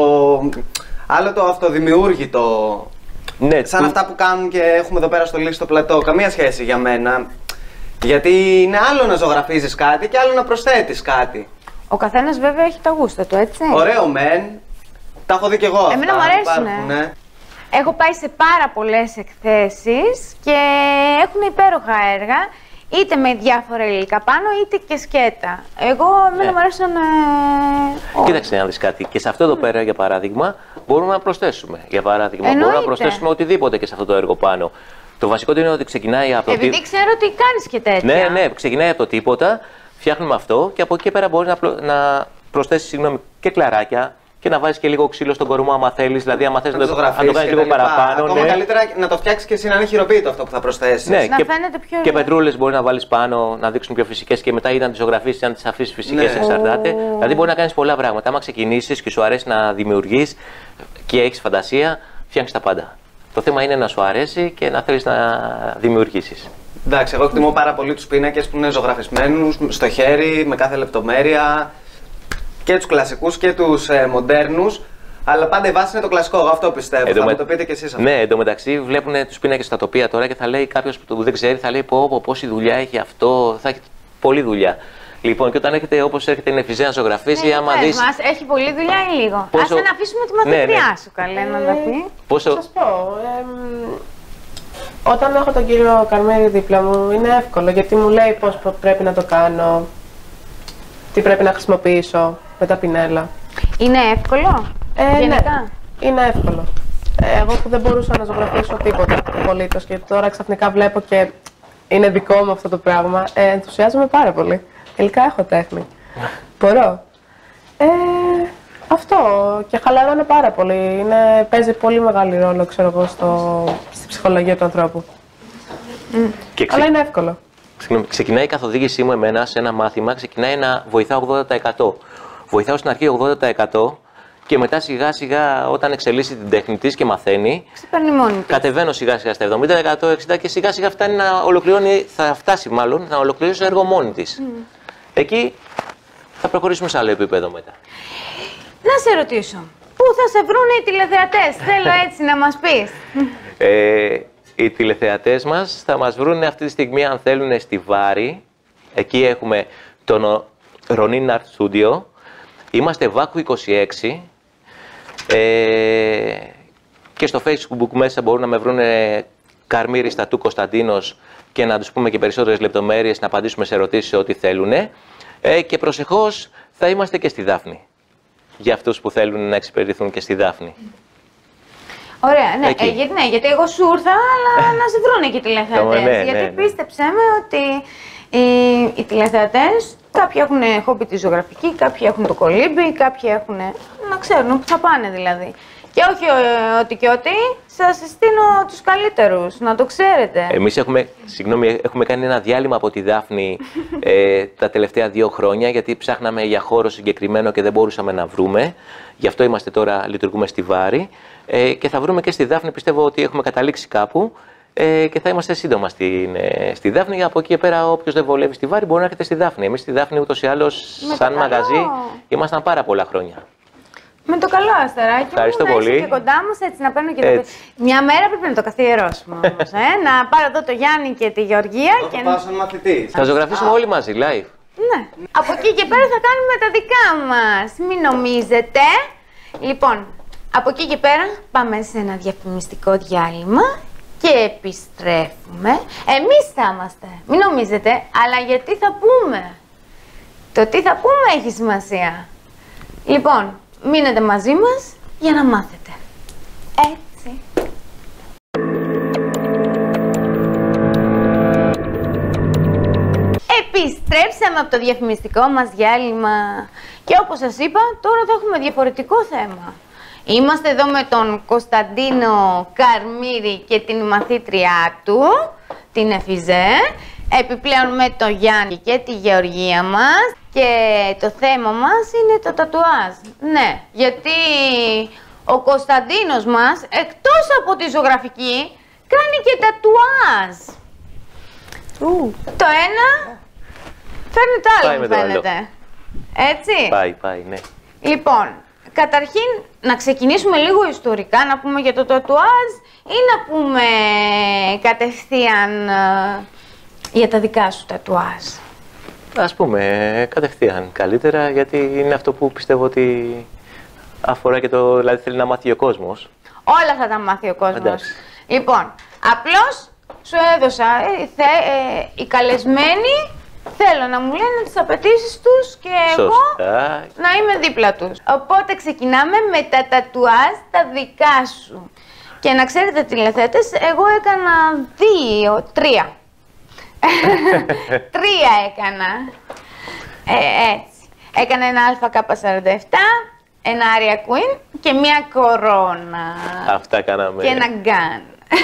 άλλο το αυτοδημιούργητο. Ναι, Σαν αυτά που κάνουν και έχουμε εδώ πέρα στο Λύση στο πλατό. Καμία σχέση για μένα. Γιατί είναι άλλο να ζωγραφίζεις κάτι και άλλο να προσθέτεις κάτι. Ο καθένας βέβαια έχει τα γούστα του, έτσι. Ωραίο μεν. Τα έχω δει κι εγώ. Εμένα αυτά, μου αρέσουνε. υπάρχουνε. Έχω πάει σε πάρα πολλές εκθέσεις και έχουν υπέροχα έργα, είτε με διάφορα υλικά πάνω, είτε και σκέτα. Εμένα μου αρέσουν όλα. Κοίταξε να δεις κάτι. Και σε αυτό εδώ πέρα, για παράδειγμα, μπορούμε να προσθέσουμε. Για παράδειγμα, μπορούμε Εννοείται. να προσθέσουμε οτιδήποτε και σε αυτό το έργο πάνω. Το βασικό είναι ότι ξεκινάει από το Επειδή ξέρω ότι κάνεις και τέτοια. Ναι, ξεκινάει από το τίποτα, φτιάχνουμε αυτό και από εκεί και πέρα μπορείς να προσθέσεις και κλαράκια και να βάζεις και λίγο ξύλο στον κορμό άμα θέλεις. Δηλαδή, άμα θες να το κάνεις λίγο παραπάνω. Ακόμα Ναι. καλύτερα να το φτιάξεις και εσύ να είναι χειροποίητο αυτό που θα προσθέσεις. Ναι, Να και, φαίνεται πιο και ωραίο. πετρούλες μπορεί να βάλεις πάνω, να δείξουν πιο φυσικές και μετά ή να τις ζωγραφίσεις, αν τις αφήσεις φυσικές, Ναι. εξαρτάται. Δηλαδή, μπορεί να κάνεις πολλά πράγματα. Άμα ξεκινήσεις και σου αρέσει να δημιουργείς και έχεις φαντασία, φτιάχνεις τα πάντα. Το θέμα είναι να σου αρέσει και να θέλεις να δημιουργήσεις. Εντάξει, εγώ εκτιμώ πάρα πολύ τους πίνακες που είναι ζωγραφισμένους στο χέρι, με κάθε λεπτομέρεια. Και τους κλασικούς και τους μοντέρνους. Αλλά πάντα η βάση είναι το κλασικό, εγώ αυτό πιστεύω. Θα μου το πείτε κι εσείς αυτό. Ναι, εντωμεταξύ βλέπουν τους πίνακες στα τοπία τώρα και θα λέει κάποιος που δεν ξέρει, θα λέει πόση δουλειά έχει αυτό, θα έχει πολλή δουλειά. Λοιπόν, και όταν έρχεται όπως έρχεται η Νεφιζέ να ζωγραφίσει, άμα πες δεις. μας, έχει πολλή δουλειά ή λίγο. Πόσο- Ας να αφήσουμε τη Ναι, μαθητριά ναι. σου, καλέ, να τα πει. Πόσο. Θα σας πω, όταν έχω τον κύριο Καρμέρη δίπλα μου είναι εύκολο γιατί μου λέει πώς πρέπει να το κάνω, τι πρέπει να χρησιμοποιήσω με τα πινέλα. Είναι εύκολο, γενικά. Ναι, είναι εύκολο. Εγώ που δεν μπορούσα να ζωγραφίσω τίποτα απολύτως και τώρα ξαφνικά βλέπω και είναι δικό μου αυτό το πράγμα, ενθουσιάζομαι πάρα πολύ. Τελικά έχω τέχνη. Μπορώ. Αυτό και χαλαρώνει πάρα πολύ. Παίζει πολύ μεγάλη ρόλο, ξέρω εγώ, στη ψυχολογία του ανθρώπου. Και Αλλά είναι εύκολο. ξεκινάει η καθοδήγησή μου εμένα σε ένα μάθημα, ξεκινάει να βοηθάω 80%. Βοηθάω στην αρχή 80% και μετά σιγά σιγά όταν εξελίσσει την τέχνη της και μαθαίνει, Ξεπερνεί μόνη της. κατεβαίνω σιγά σιγά στα 70%, 60% και σιγά σιγά φτάνει να ολοκληρώνει, θα φτάσει μάλλον να ολοκληρώσει το έργο μόνη της. Εκεί θα προχωρήσουμε σε άλλο επίπεδο μετά. Να σε ρωτήσω, πού θα σε βρούνε οι τηλεθεατές, θέλω έτσι να μας πεις. Οι τηλεθεατές μας θα μας βρουν αυτή τη στιγμή αν θέλουν στη Βάρη. Εκεί έχουμε τον Ronin Art Studio. Είμαστε Βάκου 26 Και στο Facebook μέσα μπορούν να με βρουν Καρμύρης Τατού Κωνσταντίνος και να τους πούμε και περισσότερες λεπτομέρειες, να απαντήσουμε σε ερωτήσεις ό,τι θέλουν. Και προσεχώς θα είμαστε και στη Δάφνη. Για αυτούς που θέλουν να εξυπηρετηθούν και στη Δάφνη. Ωραία, ναι, γιατί εγώ σου ήρθα, αλλά να σε βρουν και οι τηλεθεατές. Γιατί πίστεψέ με ότι οι τηλεθεατές, κάποιοι έχουν χόμπι τη ζωγραφική, κάποιοι έχουν το κολύμπι, κάποιοι έχουν να ξέρουν που θα πάνε δηλαδή. Και όχι ότι και ότι, σας συστήνω τους καλύτερους, να το ξέρετε. Εμείς έχουμε κάνει ένα διάλειμμα από τη Δάφνη τα τελευταία 2 χρόνια, γιατί ψάχναμε για χώρο συγκεκριμένο και δεν μπορούσαμε να βρούμε. Γι' αυτό είμαστε τώρα, λειτουργούμε στη Βάρη. Και θα βρούμε και στη Δάφνη, πιστεύω ότι έχουμε καταλήξει κάπου. Και θα είμαστε σύντομα στη Δάφνη. Από εκεί και πέρα, όποιος δεν βολεύει στη Βάρη μπορεί να έρχεται στη Δάφνη. Εμείς στη Δάφνη ούτως ή άλλως, σαν μαγαζί, ήμασταν πάρα πολλά χρόνια. Με το καλό, Αστεράκι. Ευχαριστώ πολύ. Και κοντά μου, έτσι να παίρνω και το. Μια μέρα πρέπει να το καθιερώσουμε όμως. Να πάρω εδώ το Γιάννη και τη Γεωργία. Και να πάω σαν μαθητής. Θα ζωγραφίσουμε όλοι μαζί, live. Ναι. Από εκεί και πέρα θα κάνουμε τα δικά μας. Μην νομίζετε. Λοιπόν, από εκεί και πέρα πάμε σε ένα διαφημιστικό διάλειμμα και επιστρέφουμε. Εμείς θα είμαστε. Μην νομίζετε, αλλά γιατί θα πούμε. Το τι θα πούμε έχει σημασία. Λοιπόν, μείνετε μαζί μας για να μάθετε. Έτσι. Επιστρέψαμε από το διαφημιστικό μας διάλειμμα. Και όπως σας είπα, τώρα θα έχουμε διαφορετικό θέμα. Είμαστε εδώ με τον Κωνσταντίνο Καρμύρη και την μαθήτριά του, την Εφιζέ. Επιπλέον με το Γιάννη και τη Γεωργία μας. Και το θέμα μας είναι το τατουάζ. Ναι, γιατί ο Κωνσταντίνος μας, εκτός από τη ζωγραφική, κάνει και τατουάζ. Το ένα φέρνει το άλλο, μου φαίνεται. Έτσι. Πάει, ναι. Λοιπόν, καταρχήν να ξεκινήσουμε λίγο ιστορικά, να πούμε για το τατουάζ ή να πούμε κατευθείαν για τα δικά σου τατουάζ. Ας πούμε κατευθείαν καλύτερα, γιατί είναι αυτό που πιστεύω ότι αφορά και το, δηλαδή θέλει να μάθει ο κόσμος. Όλα θα τα μάθει ο κόσμος. Εντάξει. Λοιπόν, απλώς σου έδωσα, οι καλεσμένοι θέλω να μου λένε τις απαιτήσεις τους και εγώ να είμαι δίπλα τους. Οπότε ξεκινάμε με τα τατουάζ τα δικά σου. Και να ξέρετε τηλεθεατές, εγώ έκανα 3. 3 έκανα. Έτσι. Έκανα ένα ΑΚ47, ένα Aria Queen και μία κορώνα. Αυτά κάναμε. Και ένα γκάν.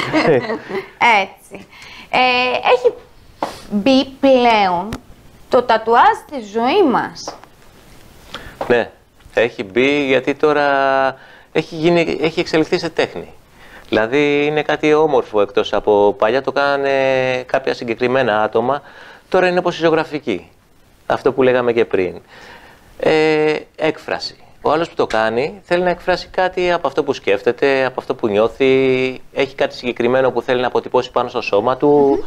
Έτσι. Έχει μπει πλέον το τατουάζ στη ζωή μας. Ναι, έχει μπει γιατί τώρα έχει εξελιχθεί σε τέχνη. Δηλαδή είναι κάτι όμορφο, εκτός από παλιά το κάνανε κάποια συγκεκριμένα άτομα, τώρα είναι όπως η ζωγραφική. Αυτό που λέγαμε και πριν. Έκφραση. Ο άλλος που το κάνει θέλει να εκφράσει κάτι από αυτό που σκέφτεται, από αυτό που νιώθει, έχει κάτι συγκεκριμένο που θέλει να αποτυπώσει πάνω στο σώμα του.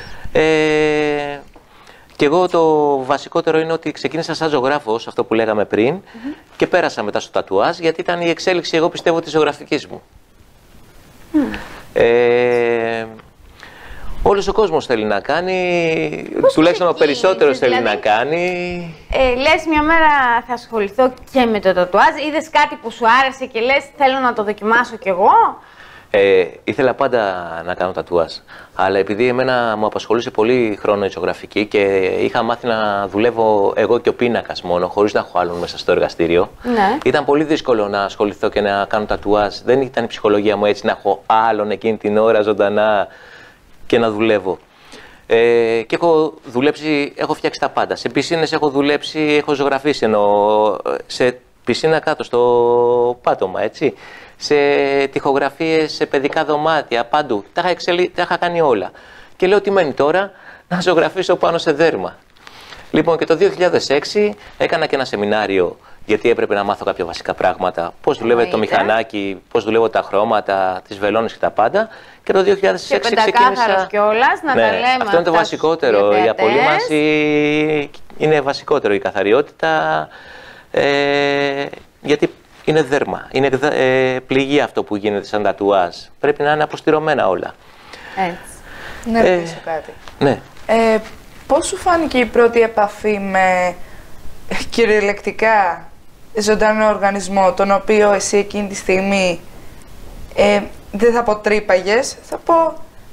Και εγώ το βασικότερο είναι ότι ξεκίνησα σαν ζωγράφος, αυτό που λέγαμε πριν, και πέρασα μετά στο τατουάζ, γιατί ήταν η εξέλιξη, εγώ πιστεύω, της ζωγραφικής μου. Όλος ο κόσμος θέλει να κάνει, τουλάχιστον ο περισσότερος θέλει να κάνει. Λες μια μέρα θα ασχοληθώ και με το τατουάζ, είδες κάτι που σου άρεσε και λες θέλω να το δοκιμάσω κι εγώ. Ήθελα πάντα να κάνω τατουάζ, αλλά επειδή εμένα μου απασχολούσε πολύ χρόνο η ζωγραφική και είχα μάθει να δουλεύω εγώ και ο πίνακας μόνο, χωρίς να έχω άλλον μέσα στο εργαστήριο, ναι. Ήταν πολύ δύσκολο να ασχοληθώ και να κάνω τατουάζ. Δεν ήταν η ψυχολογία μου έτσι να έχω άλλον εκείνη την ώρα ζωντανά και να δουλεύω. Και έχω δουλέψει, έχω φτιάξει τα πάντα. Σε πισίνες έχω δουλέψει, έχω ζωγραφίσει, ενώ σε πισίνα κάτω στο πάτωμα, έτσι. Σε τοιχογραφίες, σε παιδικά δωμάτια, παντού. Τα είχα κάνει όλα. Και λέω τι μένει τώρα, να ζωγραφίσω πάνω σε δέρμα. Λοιπόν, και το 2006 έκανα και ένα σεμινάριο, γιατί έπρεπε να μάθω κάποια βασικά πράγματα. Πώς δουλεύει το μηχανάκι, πώς δουλεύω τα χρώματα, τις βελόνες και τα πάντα. Και το 2006 ξεκίνησα. Κιόλας, να τα λέμε. Αυτό είναι το βασικότερο. Η απολύμανση είναι βασικότερο, η καθαριότητα. Γιατί είναι δέρμα. Είναι πληγή αυτό που γίνεται σαν τατουάζ. Πρέπει να είναι αποστηρωμένα όλα. Έτσι. Να ρωτήσω κάτι. Ναι. Πώς σου φάνηκε η πρώτη επαφή με κυριολεκτικά ζωντανό οργανισμό, τον οποίο εσύ εκείνη τη στιγμή δεν θα πω τρύπαγες, θα πω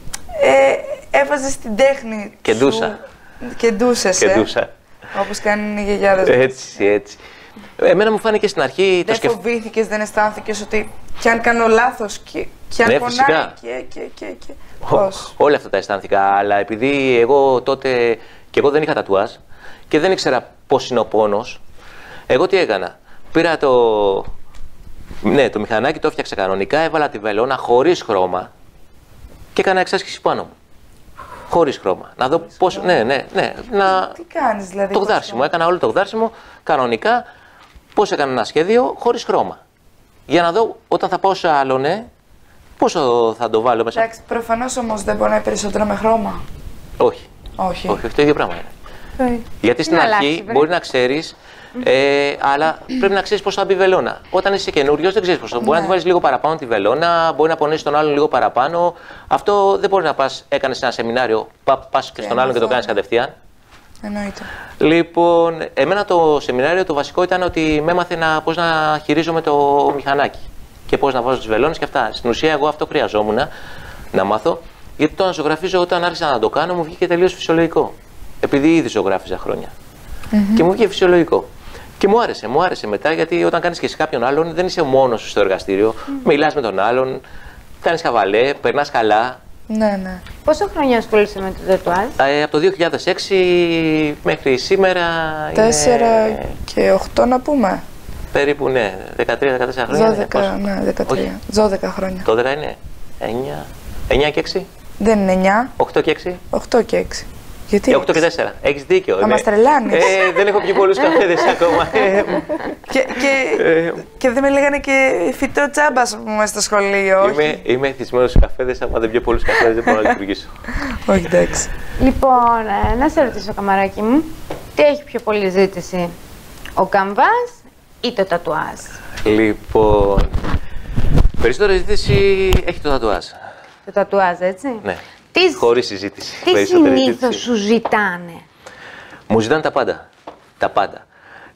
έβαζες την τέχνη Και σου ντούσα. και ντούσες, όπως κάνουν οι γιαγιάδες. Έτσι. Εμένα μου φάνηκε στην αρχή Δεν φοβήθηκες, δεν αισθάνθηκες ότι κι αν κάνω λάθος και αν Ναι, πονάει φυσικά. και πώς. Όλα αυτά τα αισθάνθηκα, αλλά επειδή εγώ τότε και εγώ δεν είχα τατουάζ και δεν ήξερα πώς είναι ο πόνος, εγώ τι έκανα. Πήρα το μηχανάκι, το έφτιαξα κανονικά, έβαλα τη βελόνα χωρίς χρώμα και έκανα εξάσκηση πάνω μου. Χωρίς χρώμα. Να δω πώς. Ναι. Τι κάνεις δηλαδή? Το γδάρσιμο. Έκανα όλο το γδάρσιμο κανονικά. Πώς έκανα ένα σχέδιο χωρίς χρώμα. Για να δω όταν θα πάω σε άλλον, πόσο θα το βάλω μέσα. Εντάξει, προφανώς όμως δεν μπορεί να είναι περισσότερο με χρώμα. Όχι. Όχι. Όχι, το ίδιο πράγμα είναι. Γιατί στην αρχή μπορεί να ξέρεις, αλλά πρέπει να ξέρεις πώς θα μπει η βελόνα. Όταν είσαι καινούριος, δεν ξέρεις πώς θα. Μπορεί να τη βάλεις λίγο παραπάνω τη βελόνα, μπορεί να πονέσεις τον άλλον λίγο παραπάνω. Αυτό δεν μπορεί να πας, έκανες ένα σεμινάριο, πας και στον άλλον και το κάνεις κατευθείαν. Εννοείται. Λοιπόν, εμένα το σεμινάριο το βασικό ήταν ότι με έμαθε πώς να χειρίζομαι το μηχανάκι και πώς να βάζω τις βελόνες και αυτά. Στην ουσία, εγώ αυτό χρειαζόμουν να μάθω, γιατί το να ζωγραφίζω όταν άρχισα να το κάνω μου βγήκε τελείως φυσιολογικό. Επειδή ήδη ζωγράφιζα χρόνια. Και μου βγήκε φυσιολογικό. Και μου άρεσε μετά, γιατί όταν κάνεις και σε κάποιον άλλον, δεν είσαι μόνος σου στο εργαστήριο. Μιλάς με τον άλλον, κάνεις χαβαλέ, περνάς καλά. Ναι. Πόσα χρόνια ασχολείσαι με το τατουάζ? Από το 2006 μέχρι σήμερα. 4 και 8 να πούμε. Περίπου, ναι, 13-14 χρόνια. 12, ναι, 13. 12 χρόνια. 12 είναι 9 και 6. Δεν είναι 9. 8 και 6. 8 και 6. Γιατί 8 και 4. Έχεις δίκιο. Θα μας τρελάνεις. Δεν έχω πιει πολλούς καφέδες ακόμα. Και δεν με λέγανε και φυτό τσάμπας μέσα στο σχολείο. Είμαι εθισμένος στους καφέδες, άμα δεν πιω πολλούς καφέδες δεν μπορώ να λειτουργήσω. Όχι, εντάξει. Λοιπόν, να σε ρωτήσω, καμαράκι μου, τι έχει πιο πολύ ζήτηση, ο καμβάς ή το τατουάζ? Λοιπόν, περισσότερη ζήτηση έχει το τατουάζ. Το τατουάζ, έτσι. Ναι. Χωρίς συζήτηση. Τι συνήθως σου ζητάνε? Μου ζητάνε τα πάντα. Τα πάντα.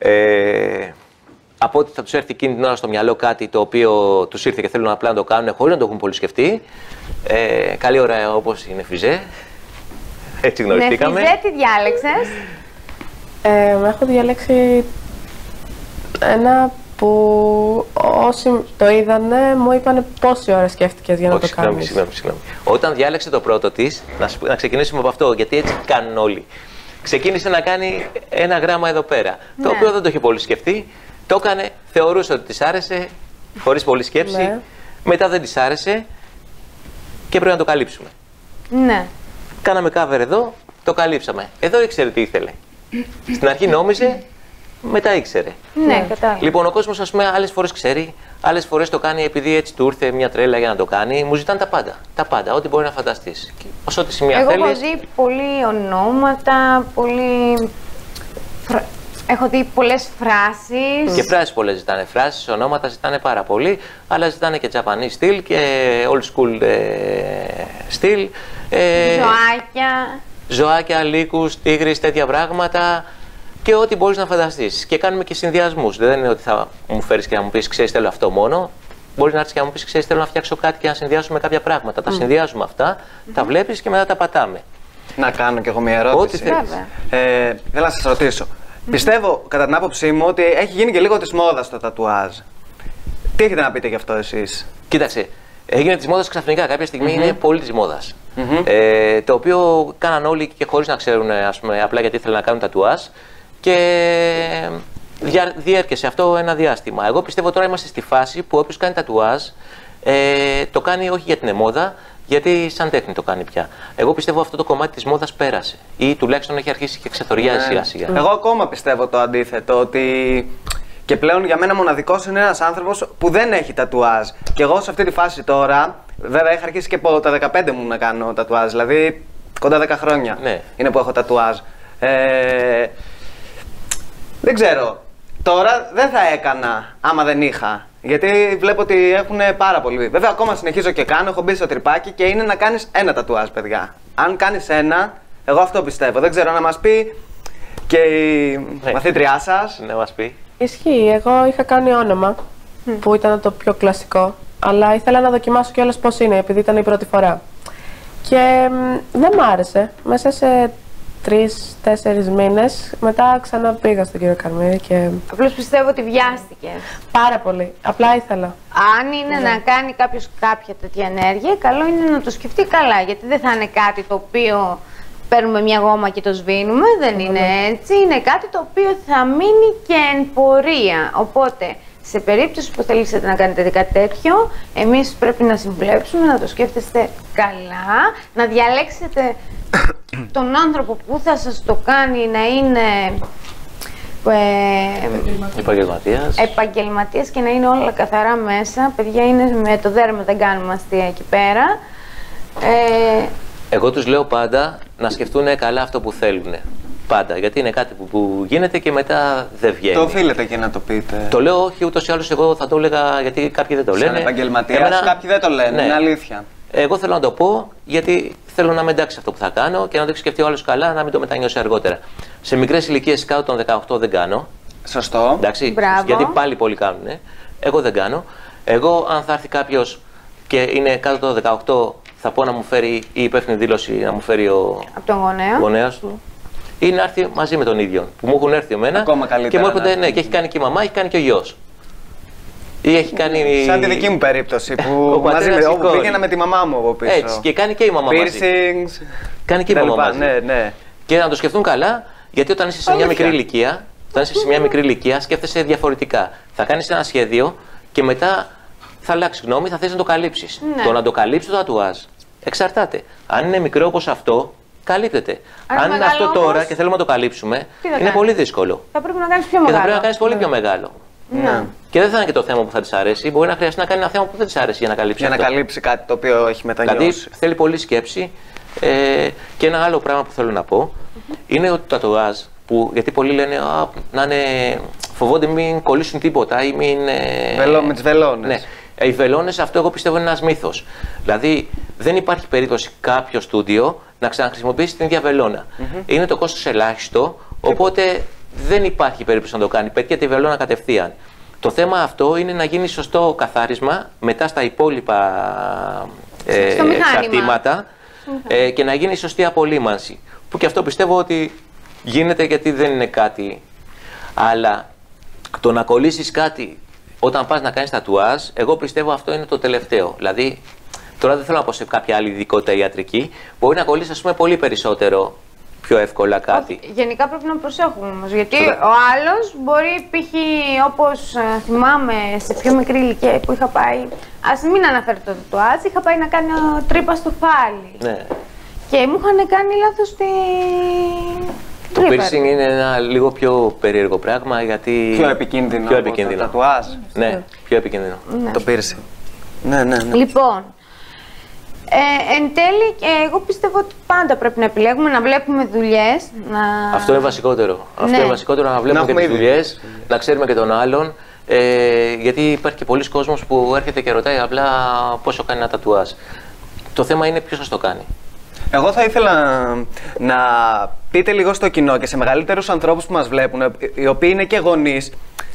Από ότι θα τους έρθει εκείνη την ώρα στο μυαλό κάτι το οποίο τους ήρθε και θέλουν απλά να το κάνουν χωρίς να το έχουν πολύ σκεφτεί. Καλή ώρα όπως είναι Φιζέ. Έτσι γνωριστήκαμε. Ναι, Φιζέ, τι διάλεξες? Έχω διαλέξει ένα που όσοι το είδανε μου είπανε πόση ώρα σκέφτηκες για να το κάνεις. Συγγνώμη. Όταν διάλεξε το πρώτο της, να ξεκινήσουμε από αυτό, γιατί έτσι κάνουν όλοι. Ξεκίνησε να κάνει ένα γράμμα εδώ πέρα, το οποίο δεν το είχε πολύ σκεφτεί. Το έκανε, θεωρούσε ότι της άρεσε, χωρίς πολλή σκέψη. Ναι. Μετά δεν της άρεσε και πρέπει να το καλύψουμε. Ναι. Κάναμε cover εδώ, το καλύψαμε. Εδώ ήξερε τι ήθελε. Στην αρχή νόμιζε, μετά ήξερε. Ναι, κατάλαβα. Λοιπόν, ο κόσμος, ας πούμε, άλλες φορές ξέρει, άλλες φορές το κάνει επειδή έτσι του ήρθε μια τρέλα για να το κάνει. Μου ζητάνε τα πάντα. Τα πάντα, ό,τι μπορεί να φανταστείς. Ως ό,τι σημεία Εγώ θέλεις. έχω δει πολύ ονόματα, έχω δει πολλές φράσεις. Και φράσεις πολλές ζητάνε. Φράσεις, ονόματα ζητάνε πάρα πολύ, αλλά ζητάνε και Japanese στυλ και old school στυλ. Ζωάκια, λύκους, τίγρης, τέτοια πράγματα. Και ό,τι μπορείς να φανταστείς. Και κάνουμε και συνδυασμούς. Δεν είναι ότι θα μου φέρεις και να μου πεις, ξέρεις, θέλω αυτό μόνο. Μπορείς να έρθεις και να μου πεις, ξέρεις, θέλω να φτιάξω κάτι και να συνδυάσουμε κάποια πράγματα. Τα συνδυάζουμε αυτά, τα βλέπεις και μετά τα πατάμε. Να κάνω κι εγώ μια ερώτηση. Ό,τι θέλεις. Θέλω να σας ρωτήσω. Πιστεύω, κατά την άποψή μου, ότι έχει γίνει και λίγο της μόδας το τατουάζ. Τι έχετε να πείτε γι' αυτό εσείς? Κοίταξε, έγινε της μόδας ξαφνικά. Κάποια στιγμή είναι πολύ της μόδας. Το οποίο κάναν όλοι και χωρίς να ξέρουν, ας πούμε, απλά γιατί ήθελαν να κάνουν τατουάζ. Και διέρχεσε αυτό ένα διάστημα. Εγώ πιστεύω τώρα είμαστε στη φάση που όποιος κάνει τατουάζ το κάνει όχι γιατί είναι μόδα, γιατί σαν τέχνη το κάνει πια. Εγώ πιστεύω αυτό το κομμάτι της μόδας πέρασε ή τουλάχιστον έχει αρχίσει και ξεθοριάζει σιγά σιγά. Εγώ ακόμα πιστεύω το αντίθετο, ότι και πλέον για μένα μοναδικός είναι ένας άνθρωπος που δεν έχει τατουάζ. Και εγώ σε αυτή τη φάση τώρα, βέβαια είχα αρχίσει και από τα 15 μου να κάνω τατουάζ, δηλαδή κοντά 10 χρόνια είναι που έχω τατουάζ. Δεν ξέρω. Τώρα δεν θα έκανα άμα δεν είχα. Γιατί βλέπω ότι έχουν πάρα πολύ. Βέβαια, ακόμα συνεχίζω και κάνω. Έχω μπει στο τρυπάκι και είναι να κάνεις ένα τατουάζ, παιδιά. Αν κάνεις ένα, εγώ αυτό πιστεύω. Δεν ξέρω να μας πει και η μαθήτριά σας. Να μας πει. Ισχύει. Εγώ είχα κάνει όνομα, που ήταν το πιο κλασικό, αλλά ήθελα να δοκιμάσω κιόλας πώς είναι, επειδή ήταν η πρώτη φορά. Και δεν μ' άρεσε. Μέσα σε 3-4 μήνες μετά ξαναπήγα στον κύριο Καρμίδη και... Απλώς πιστεύω ότι βιάστηκες. Πάρα πολύ. Απλά ήθελα. Αν είναι να κάνει κάποιος κάποια τέτοια ενέργεια, καλό είναι να το σκεφτεί καλά, γιατί δεν θα είναι κάτι το οποίο παίρνουμε μια γόμα και το σβήνουμε, δεν είναι έτσι. Είναι κάτι το οποίο θα μείνει και εν πορεία. Οπότε, σε περίπτωση που θελήσετε να κάνετε κάτι τέτοιο, εμείς πρέπει να συμβουλέψουμε, να το σκέφτεστε καλά, να διαλέξετε τον άνθρωπο που θα σας το κάνει να είναι επαγγελματίας και να είναι όλα καθαρά μέσα. Παιδιά, είναι με το δέρμα, δεν κάνουμε αστεία εκεί πέρα. Εγώ τους λέω πάντα να σκεφτούν καλά αυτό που θέλουν. Πάντα. Γιατί είναι κάτι που γίνεται και μετά δεν βγαίνει. Το οφείλετε και να το πείτε. Το λέω όχι, ούτως ή άλλως εγώ θα το έλεγα γιατί κάποιοι δεν το λένε. Σαν επαγγελματίας, κάποιοι δεν το λένε. Είναι αλήθεια. Εγώ θέλω να το πω γιατί θέλω να με εντάξει αυτό που θα κάνω και να το έχει σκεφτεί ο άλλος καλά, να μην το μετανιώσει αργότερα. Σε μικρές ηλικίες κάτω των 18 δεν κάνω. Σωστό. Εντάξει, μπράβο. γιατί πάλι πολλοί κάνουν. Εγώ δεν κάνω. Εγώ, αν θα έρθει κάποιος και είναι κάτω των 18, θα πω να μου φέρει η υπεύθυνη δήλωση να μου φέρει ο γονέας του. Ή να έρθει μαζί με τον ίδιο. Που μου έχουν έρθει εμένα ακόμα καλύτερα, και μου έρχονται, ναι, και έχει κάνει και η μαμά, έχει κάνει και ο γιος. Ή έχει κάνει... Σαν τη δική μου περίπτωση που μαζί με, όπου πήγαινα με τη μαμά μου από πίσω. Έτσι, και κάνει και η μαμά μαζί. Piercings, κάνει και η μαμά μαζί. Ναι, ναι. Και να το σκεφτούν καλά, γιατί όταν είσαι σε μια μικρή ηλικία, σκέφτεσαι διαφορετικά. Θα κάνεις ένα σχέδιο και μετά θα αλλάξει γνώμη, θα θες να το καλύψεις. Ναι. Το να το καλύψεις το τατουάζ εξαρτάται. Αν είναι μικρό όπως αυτό, καλύπτεται. Αν είναι αυτό τώρα όμως, και θέλουμε να το καλύψουμε, είναι πολύ δύσκολο. Θα πρέπει να κάνεις πιο μεγάλο. Και θα πρέπει να κάνεις πολύ πιο μεγάλο. Ναι. Και δεν θα είναι και το θέμα που θα της αρέσει. Μπορεί να χρειαστεί να κάνει ένα θέμα που δεν της αρέσει για να καλύψει. Για να καλύψει κάτι το οποίο έχει μετανιώσει. Δηλαδή θέλει πολλή σκέψη. Και ένα άλλο πράγμα που θέλω να πω είναι ότι το τατουάζ, γιατί πολλοί λένε να είναι, φοβόνται μην κολλήσουν τίποτα ή μην. Με τις βελόνες. Ναι. Οι βελόνες, αυτό εγώ πιστεύω είναι ένας μύθος. Δηλαδή δεν υπάρχει περίπτωση κάποιο στούντιο να ξαναχρησιμοποιήσει την ίδια βελόνα. Είναι το κόστος ελάχιστο, οπότε δεν υπάρχει περίπτωση να το κάνει. Πετύχει τη βελόνα κατευθείαν. Το θέμα αυτό είναι να γίνει σωστό καθάρισμα μετά στα υπόλοιπα εξαρτήματα και να γίνει σωστή απολύμανση. Που και αυτό πιστεύω ότι γίνεται γιατί δεν είναι κάτι. Αλλά το να κολλήσεις κάτι όταν πας να κάνεις τατουάζ, εγώ πιστεύω αυτό είναι το τελευταίο. Δηλαδή, τώρα δεν θέλω να πω σε κάποια άλλη ειδικότητα ιατρική, μπορεί να κολλήσεις ας πούμε πολύ περισσότερο πιο εύκολα κάτι. Γενικά πρέπει να προσέχουμε όμως, γιατί ο άλλος μπορεί π.χ. όπως θυμάμαι σε πιο μικρή ηλικία που είχα πάει, ας μην αναφέρω το τατουάζ, είχα πάει να κάνω τρύπα στο φάλι. Ναι. Και μου είχαν κάνει λάθος τη... Το piercing είναι ένα λίγο πιο περίεργο πράγμα γιατί... Πιο επικίνδυνο από το τατουάζ. Ναι, πιο επικίνδυνο. Ναι. Το piercing. Ναι, ναι, ναι. Λοιπόν, εν τέλει, εγώ πιστεύω ότι πάντα πρέπει να επιλέγουμε, να βλέπουμε δουλειές. Αυτό είναι βασικότερο. Ναι. Αυτό είναι βασικότερο, να βλέπουμε και τις δουλειές, να ξέρουμε και τον άλλον. Γιατί υπάρχει και πολλοί κόσμος που έρχεται και ρωτάει απλά πόσο κάνει ένα τατουάζ. Το θέμα είναι ποιος σας το κάνει. Εγώ θα ήθελα να πείτε λίγο στο κοινό και σε μεγαλύτερους ανθρώπους που μας βλέπουν, οι οποίοι είναι και γονείς,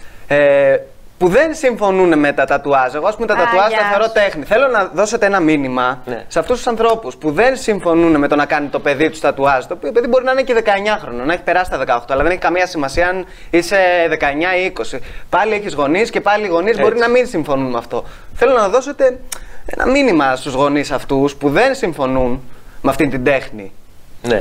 που δεν συμφωνούν με τα τατουάζ. Εγώ, ας πούμε, τα τατουάζ τα θεωρώ τέχνη. Θέλω να δώσετε ένα μήνυμα σε αυτούς τους ανθρώπους που δεν συμφωνούν με το να κάνει το παιδί του τατουάζ. Το οποίο παιδί μπορεί να είναι και 19χρονο, να έχει περάσει τα 18, αλλά δεν έχει καμία σημασία αν είσαι 19 ή 20. Πάλι έχεις γονείς και πάλι οι γονείς μπορεί να μην συμφωνούν με αυτό. Θέλω να δώσετε ένα μήνυμα στους γονείς αυτούς που δεν συμφωνούν με αυτή την τέχνη. Ναι.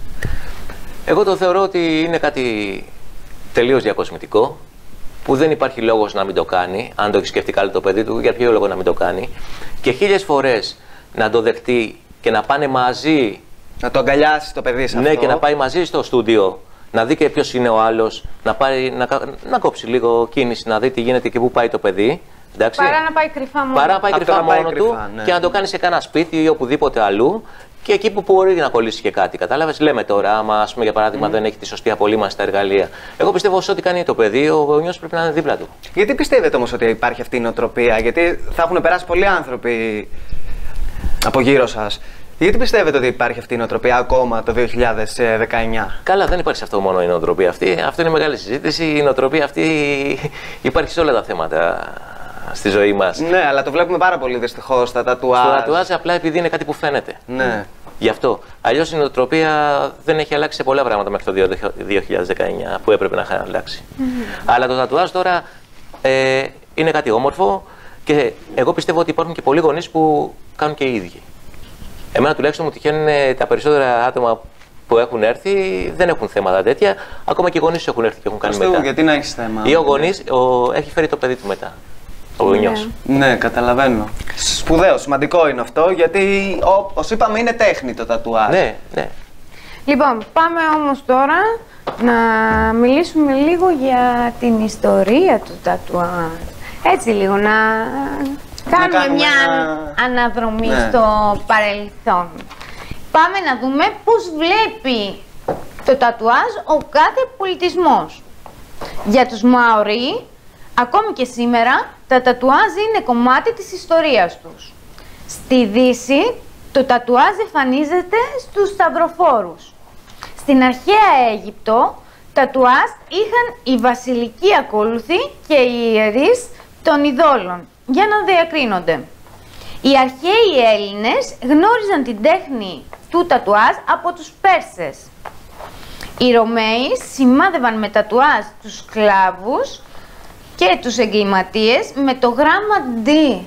Εγώ το θεωρώ ότι είναι κάτι τελείως διακοσμητικό, που δεν υπάρχει λόγος να μην το κάνει, αν το έχει σκεφτεί καλά το παιδί του, για ποιο λόγο να μην το κάνει. Και 1000 φορές να το δεχτεί και να πάνε μαζί. Να το αγκαλιάσει το παιδί σε αυτό. Ναι, και να πάει μαζί στο στούντιο, να δει και ποιος είναι ο άλλος, να κόψει λίγο κίνηση, να δει τι γίνεται και πού πάει το παιδί. Εντάξει. Παρά να πάει κρυφά μόνο, μόνο του ναι. Και να το κάνει σε κάνα σπίτι ή οπουδήποτε αλλού και εκεί που μπορεί να κολλήσει και κάτι. Κατάλαβες, λέμε τώρα, άμα ας πούμε, για παράδειγμα δεν έχει τη σωστή απολύμανση στα εργαλεία. Εγώ πιστεύω ότι ό,τι κάνει το παιδί, ο γονιός πρέπει να είναι δίπλα του. Γιατί πιστεύετε όμως ότι υπάρχει αυτή η νοοτροπία, γιατί θα έχουν περάσει πολλοί άνθρωποι από γύρω σας. Γιατί πιστεύετε ότι υπάρχει αυτή η νοοτροπία ακόμα το 2019? Καλά, δεν υπάρχει σε αυτό μόνο η νοοτροπία αυτή. Αυτό είναι μεγάλη συζήτηση. Η νοοτροπία αυτή υπάρχει σε όλα τα θέματα στη ζωή μας. Ναι, αλλά το βλέπουμε πάρα πολύ δυστυχώς στα τατουάζ. Στο τατουάζ απλά επειδή είναι κάτι που φαίνεται. Ναι. Γι' αυτό. Αλλιώς η νοοτροπία δεν έχει αλλάξει σε πολλά πράγματα μέχρι το 2019 που έπρεπε να έχει αλλάξει. Αλλά το τατουάζ τώρα είναι κάτι όμορφο και εγώ πιστεύω ότι υπάρχουν και πολλοί γονείς που κάνουν και οι ίδιοι. Εμένα τουλάχιστον μου τυχαίνουν τα περισσότερα άτομα που έχουν έρθει, δεν έχουν θέματα τέτοια. Ακόμα και οι γονείς έχουν έρθει και έχουν κάνει μετά. Γιατί να έχεις θέμα? Ή ο γονείς έχει φέρει το παιδί του μετά. Ο γονιός. Ναι, καταλαβαίνω. Σπουδαίο, σημαντικό είναι αυτό, γιατί όπως είπαμε είναι τέχνη το τατουάζ. Ναι, ναι. Λοιπόν, πάμε όμως τώρα να μιλήσουμε λίγο για την ιστορία του τατουάζ. Έτσι λίγο να κάνουμε μια αναδρομή στο παρελθόν. Πάμε να δούμε πώς βλέπει το τατουάζ ο κάθε πολιτισμός. Για τους Μαορί, ακόμη και σήμερα, τα τατουάζ είναι κομμάτι της ιστορίας τους. Στη Δύση, το τατουάζ εμφανίζεται στους σταυροφόρους. Στην αρχαία Αίγυπτο, τατουάζ είχαν οι βασιλικοί ακόλουθοι και οι ιερείς των ειδόλων, για να διακρίνονται. Οι αρχαίοι Έλληνες γνώριζαν την τέχνη του τατουάζ από τους Πέρσες. Οι Ρωμαίοι σημάδευαν με τατουάζ τους σκλάβους και τους εγκληματίες με το γράμμα D.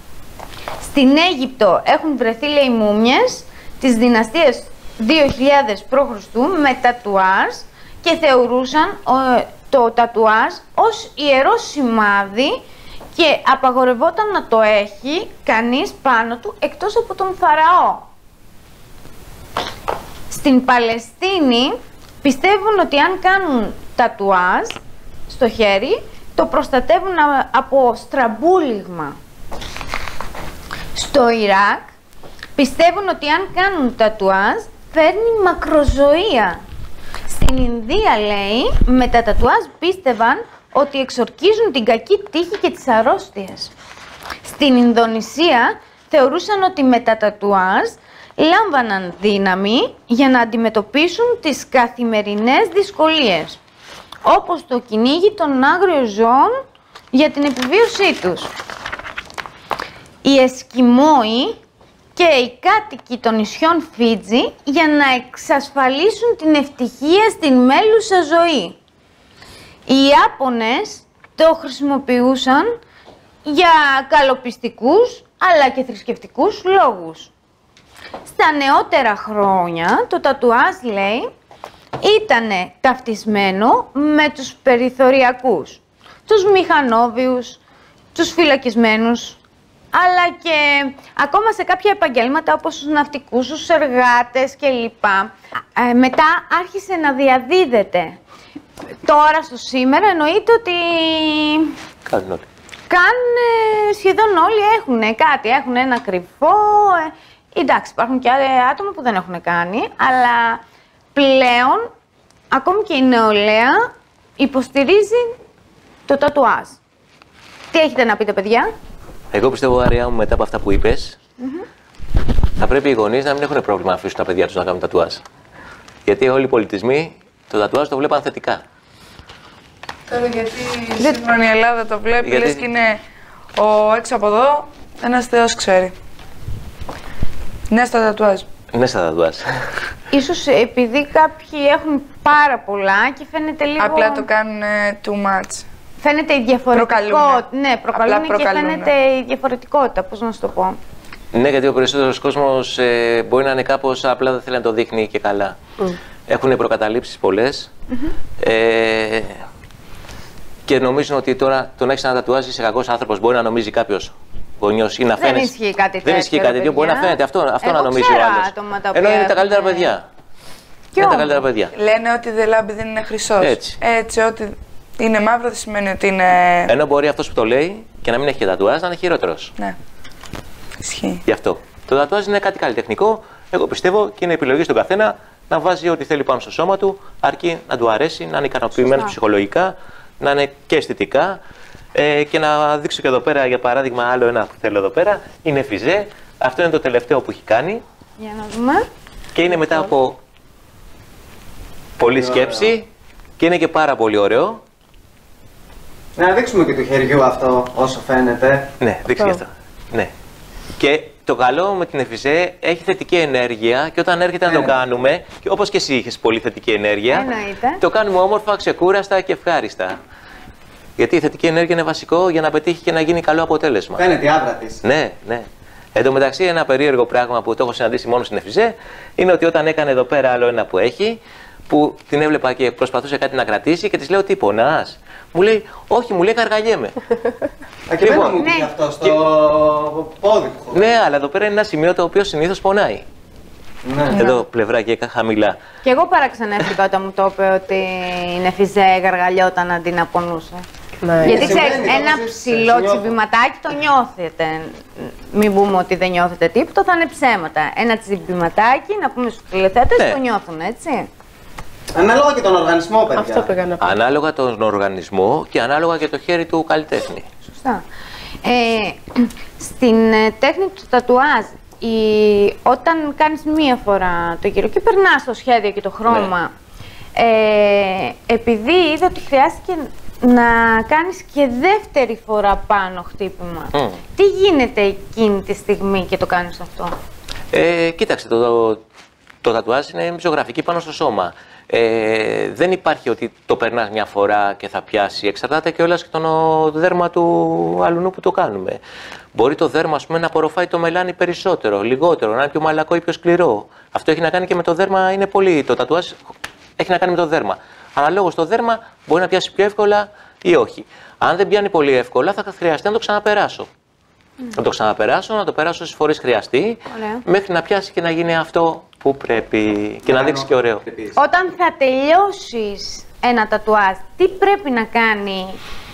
Στην Αίγυπτο έχουν βρεθεί, λέει, μούμιες της δυναστείας 2000 π.Χ. με τατουάζ και θεωρούσαν το τατουάζ ως ιερό σημάδι και απαγορευόταν να το έχει κανείς πάνω του εκτός από τον Φαραώ. Στην Παλαιστίνη πιστεύουν ότι αν κάνουν τατουάζ στο χέρι, το προστατεύουν από στραμπούλιγμα. Στο Ιράκ πιστεύουν ότι αν κάνουν τατουάζ φέρνει μακροζωία. Στην Ινδία, λέει, με τα τατουάζ πίστευαν ότι εξορκίζουν την κακή τύχη και τις αρρώστιες. Στην Ινδονησία θεωρούσαν ότι με τα τατουάζ λάμβαναν δύναμη για να αντιμετωπίσουν τις καθημερινές δυσκολίες, όπως το κυνήγι των άγριων ζώων για την επιβίωσή τους. Οι Εσκιμόοι και οι κάτοικοι των νησιών Φίτζι για να εξασφαλίσουν την ευτυχία στην μέλουσα ζωή. Οι Ιάπωνες το χρησιμοποιούσαν για καλοπιστικούς αλλά και θρησκευτικούς λόγους. Στα νεότερα χρόνια το τατουάζ, λέει, ήτανε ταυτισμένο με τους περιθωριακούς, τους μηχανόβιους, τους φυλακισμένους, αλλά και ακόμα σε κάποια επαγγέλματα όπως τους ναυτικούς, τους εργάτες κλπ. Μετά άρχισε να διαδίδεται. Τώρα στο σήμερα εννοείται ότι Κάνουν όλοι. σχεδόν όλοι έχουν κάτι, έχουν ένα κρυφό. Εντάξει, υπάρχουν και άτομα που δεν έχουν κάνει, αλλά πλέον ακόμη και η νεολαία υποστηρίζει το τατουάζ. Τι έχετε να πείτε, παιδιά? Εγώ πιστεύω, Αριά μου, μετά από αυτά που είπες, θα πρέπει οι γονείς να μην έχουν πρόβλημα να αφήσουν τα παιδιά τους να κάνουν τατουάζ. Γιατί όλοι οι πολιτισμοί το τατουάζ το βλέπαν θετικά. Τώρα γιατί η σύγχρονη Ελλάδα το βλέπει, λες και είναι ο έξω από εδώ, ένας θεός ξέρει. Ναι στα τατουάζ. Ναι στα τατουάζ. Ίσως επειδή κάποιοι έχουν πάρα πολλά και φαίνεται λίγο... Απλά το κάνουν too much. Φαίνεται η διαφορετικότητα. Ναι, προκαλούν και φαίνεται η διαφορετικότητα, πώς να σου το πω. Ναι, γιατί ο περισσότερος κόσμος μπορεί να είναι κάπως απλά δεν θέλει να το δείχνει και καλά. Έχουν προκαταλήψεις πολλές και νομίζουν ότι τώρα το να έχεις ένα τατουάζ είσαι κακός άνθρωπος. Μπορεί να νομίζει κάποιος γονιός ή να φαίνεται. Δεν ισχύει κάτι τέτοιο. Δεν ισχύει κάτι τέτοιο. Μπορεί να φαίνεται αυτό να νομίζει ο άλλος. Ενώ είναι τα καλύτερα παιδιά. Είναι τα καλύτερα παιδιά. Λένε ότι δεν λάμπει δεν είναι χρυσός. Έτσι, ότι είναι μαύρο δεν σημαίνει ότι είναι. Ενώ μπορεί αυτός που το λέει και να μην έχει και τατουάζ να είναι χειρότερος. Ναι. Ισχύει. Γι' αυτό. Το τατουάζ είναι κάτι καλλιτεχνικό. Εγώ πιστεύω και είναι επιλογή στον καθένα να βάζει ό,τι θέλει πάνω στο σώμα του, αρκεί να του αρέσει, να είναι ικανοποιημένο ψυχολογικά, να είναι και αισθητικά. Και να δείξω και εδώ πέρα, για παράδειγμα, άλλο ένα που θέλω εδώ πέρα. Είναι φιζέ. Αυτό είναι το τελευταίο που έχει κάνει. Για να δούμε. Και είναι μετά από πολλή σκέψη και είναι και πάρα πολύ ωραίο. Να δείξουμε και του χεριού αυτό όσο φαίνεται. Ναι, δείξε και αυτό. Ναι. Και το καλό με την εφιζέ έχει θετική ενέργεια και όταν έρχεται να το κάνουμε, και όπως και εσύ είχες πολύ θετική ενέργεια, το κάνουμε όμορφα, ξεκούραστα και ευχάριστα. Γιατί η θετική ενέργεια είναι βασικό για να πετύχει και να γίνει καλό αποτέλεσμα. Φαίνεται η άβρα της. Ναι, ναι. Εν τω μεταξύ, ένα περίεργο πράγμα που το έχω συναντήσει μόνο στην εφιζέ είναι ότι όταν έκανε εδώ πέρα άλλο ένα που έχει, που την έβλεπα και προσπαθούσε κάτι να κρατήσει και της λέω: τι πονάς? Μου λέει: όχι, μου λέει, καργαλιέμαι. Και δεν μου πει αυτό στο πόδι του. Ναι, αλλά εδώ πέρα είναι ένα σημείο το οποίο συνήθως πονάει. Ναι. Εδώ πλευρά και χαμηλά. Και εγώ παραξενεύτηκα όταν μου το είπε ότι είναι φιζέ, γαργαλιόταν αντί να πονούσε. Ναι. Γιατί ξέρεις, ένα ψηλό τσιμπηματάκι το νιώθετε. Μην πούμε ότι δεν νιώθετε τίποτα, θα είναι ψέματα. Ένα τσιμπηματάκι, να πούμε στους τηλεθέτες, το νιώθουν, έτσι. Ανάλογα και τον οργανισμό, παιδιά. Αυτό πήγα να πω. Ανάλογα τον οργανισμό και ανάλογα και το χέρι του καλλιτέχνη. Σωστά. Στην τέχνη του τατουάζ, όταν κάνεις μία φορά το γύρο και περνάς το σχέδιο και το χρώμα, επειδή είδα ότι χρειάστηκε να κάνεις και δεύτερη φορά πάνω χτύπημα, τι γίνεται εκείνη τη στιγμή και το κάνεις αυτό? Κοίταξε, το τατουάζ είναι ζωγραφική πάνω στο σώμα. Δεν υπάρχει ότι το περνάς μια φορά και θα πιάσει. Εξαρτάται και όλας και το δέρμα του αλουνού που το κάνουμε. Μπορεί το δέρμα, ας πούμε, να απορροφάει το μελάνι περισσότερο, λιγότερο, να είναι πιο μαλακό ή πιο σκληρό. Αυτό έχει να κάνει και με το δέρμα, είναι πολύ. Το τατουάζ έχει να κάνει με το δέρμα. Αναλόγως το δέρμα μπορεί να πιάσει πιο εύκολα ή όχι. Αν δεν πιάνει πολύ εύκολα, θα χρειαστεί να το ξαναπεράσω. Να το ξαναπεράσω, να το περάσω όσες φορές χρειαστεί, μέχρι να πιάσει και να γίνει αυτό που πρέπει και να δείξει και ωραίο. Όταν θα τελειώσεις ένα τατουάζ, τι πρέπει να κάνει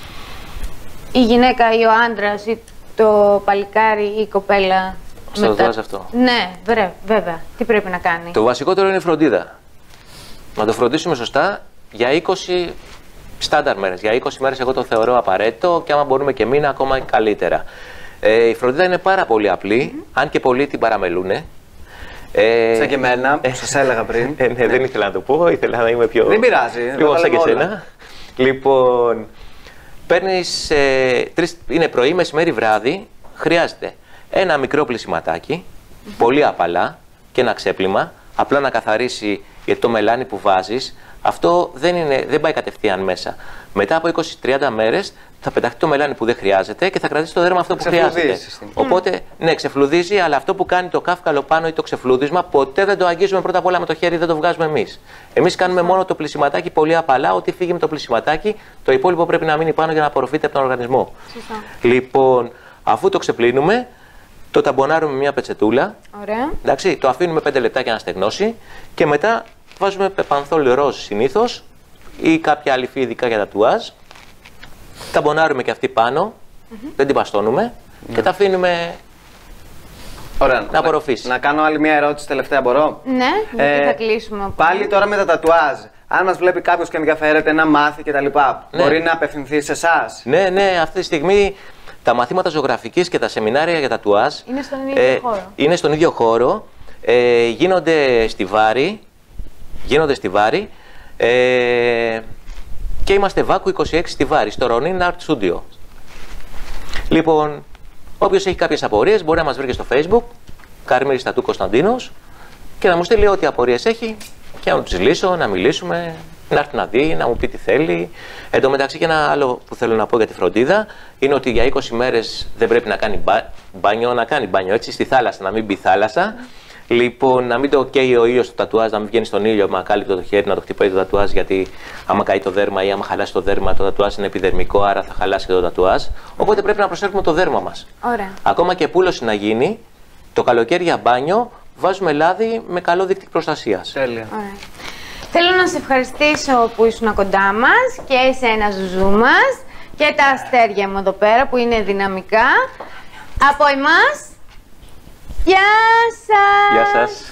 η γυναίκα ή ο άντρας ή το παλικάρι ή η κοπέλα? Στο τατουάζ αυτό. Ναι, βέβαια. Τι πρέπει να κάνει? Το βασικότερο είναι η φροντίδα. Να το φροντίσουμε σωστά για 20 στάνταρ μέρες. Για 20 μέρες εγώ το θεωρώ απαραίτητο και άμα μπορούμε και μήνα ακόμα καλύτερα. Η φροντίδα είναι πάρα πολύ απλή, αν και πολλοί την παραμελούνε. Σαν και εμένα, που σας έλεγα πριν. Ναι, δεν ήθελα να το πω, ήθελα να είμαι πιο... Δεν πειράζει. Πιο σαν και εσένα. Λοιπόν, παίρνεις, είναι πρωί, μεσημέρι, βράδυ, χρειάζεται ένα μικρό πλυσιματάκι, πολύ απαλά και ένα ξέπλυμα, απλά να καθαρίσει, γιατί το μελάνι που βάζεις, αυτό δεν πάει κατευθείαν μέσα. Μετά από 20-30 μέρες θα πεταχτεί το μελάνι που δεν χρειάζεται και θα κρατήσει το δέρμα αυτό που χρειάζεται. Οπότε, ναι, ξεφλουδίζει, αλλά αυτό που κάνει το κάφκαλο πάνω ή το ξεφλούδισμα ποτέ δεν το αγγίζουμε πρώτα απ' όλα με το χέρι, δεν το βγάζουμε εμείς. Εμείς κάνουμε μόνο το πλυσιματάκι πολύ απαλά, ότι φύγει με το πλυσιματάκι, το υπόλοιπο πρέπει να μείνει πάνω για να απορροφείται από τον οργανισμό. Λοιπόν, αφού το ξεπλύνουμε, το ταμπονάρουμε με μια πετσετούλα. Ωραία. Εντάξει, το αφήνουμε 5 λεπτάκια να στεγνώσει και μετά βάζουμε πεπανθόλ ροζ συνήθως ή κάποια άλλη φύση ειδικά για τατουάζ. Ταμπονάρουμε και αυτή πάνω, δεν την παστώνουμε και τα αφήνουμε να απορροφήσει. Να κάνω άλλη μια ερώτηση τελευταία, μπορώ? Ναι, γιατί θα κλείσουμε. Πάλι τώρα με τα τατουάζ. Αν μας βλέπει κάποιος και ενδιαφέρεται να μάθει κτλ. Μπορεί να απευθυνθεί σε εσάς? Ναι, ναι, αυτή τη στιγμή τα μαθήματα ζωγραφικής και τα σεμινάρια για τατουάζ είναι στον ίδιο χώρο. Είναι στον ίδιο χώρο. Γίνονται στη Βάρη. Και είμαστε Βάκου 26 στη Βάρη, στο Ronin Art Studio. Λοιπόν, όποιος έχει κάποιες απορίες μπορεί να μας βρει και στο Facebook, Καρμύρης Τατού Κωνσταντίνος, και να μου στείλει ό,τι απορίες έχει και να τις λύσω, να μιλήσουμε, να έρθει να δει, να μου πει τι θέλει. Εν τω μεταξύ, και ένα άλλο που θέλω να πω για τη φροντίδα είναι ότι για 20 μέρες δεν πρέπει να κάνει μπάνιο, να κάνει μπάνιο έτσι στη θάλασσα, να μην μπει θάλασσα. Λοιπόν, να μην το καίει ο ήλιος στο τατουάζ, να μην βγαίνει στον ήλιο, άμα κάλυπτο το χέρι, να το χτυπάει το τατουάζ, γιατί άμα καεί το δέρμα ή άμα χαλάσει το δέρμα, το τατουάζ είναι επιδερμικό, άρα θα χαλάσει και το τατουάζ. Οπότε πρέπει να προσέχουμε το δέρμα μας. Ωραία. Ακόμα και πούλωση να γίνει, το καλοκαίρι για μπάνιο βάζουμε λάδι με καλό δίκτυο προστασίας. Τέλεια. Ωραία. Θέλω να σε ευχαριστήσω που ήσουν κοντά μας και εσένα Ζουζού μας και τα αστέρια μου εδώ πέρα που είναι δυναμικά. Από εμάς, γεια σας! Γεια σας!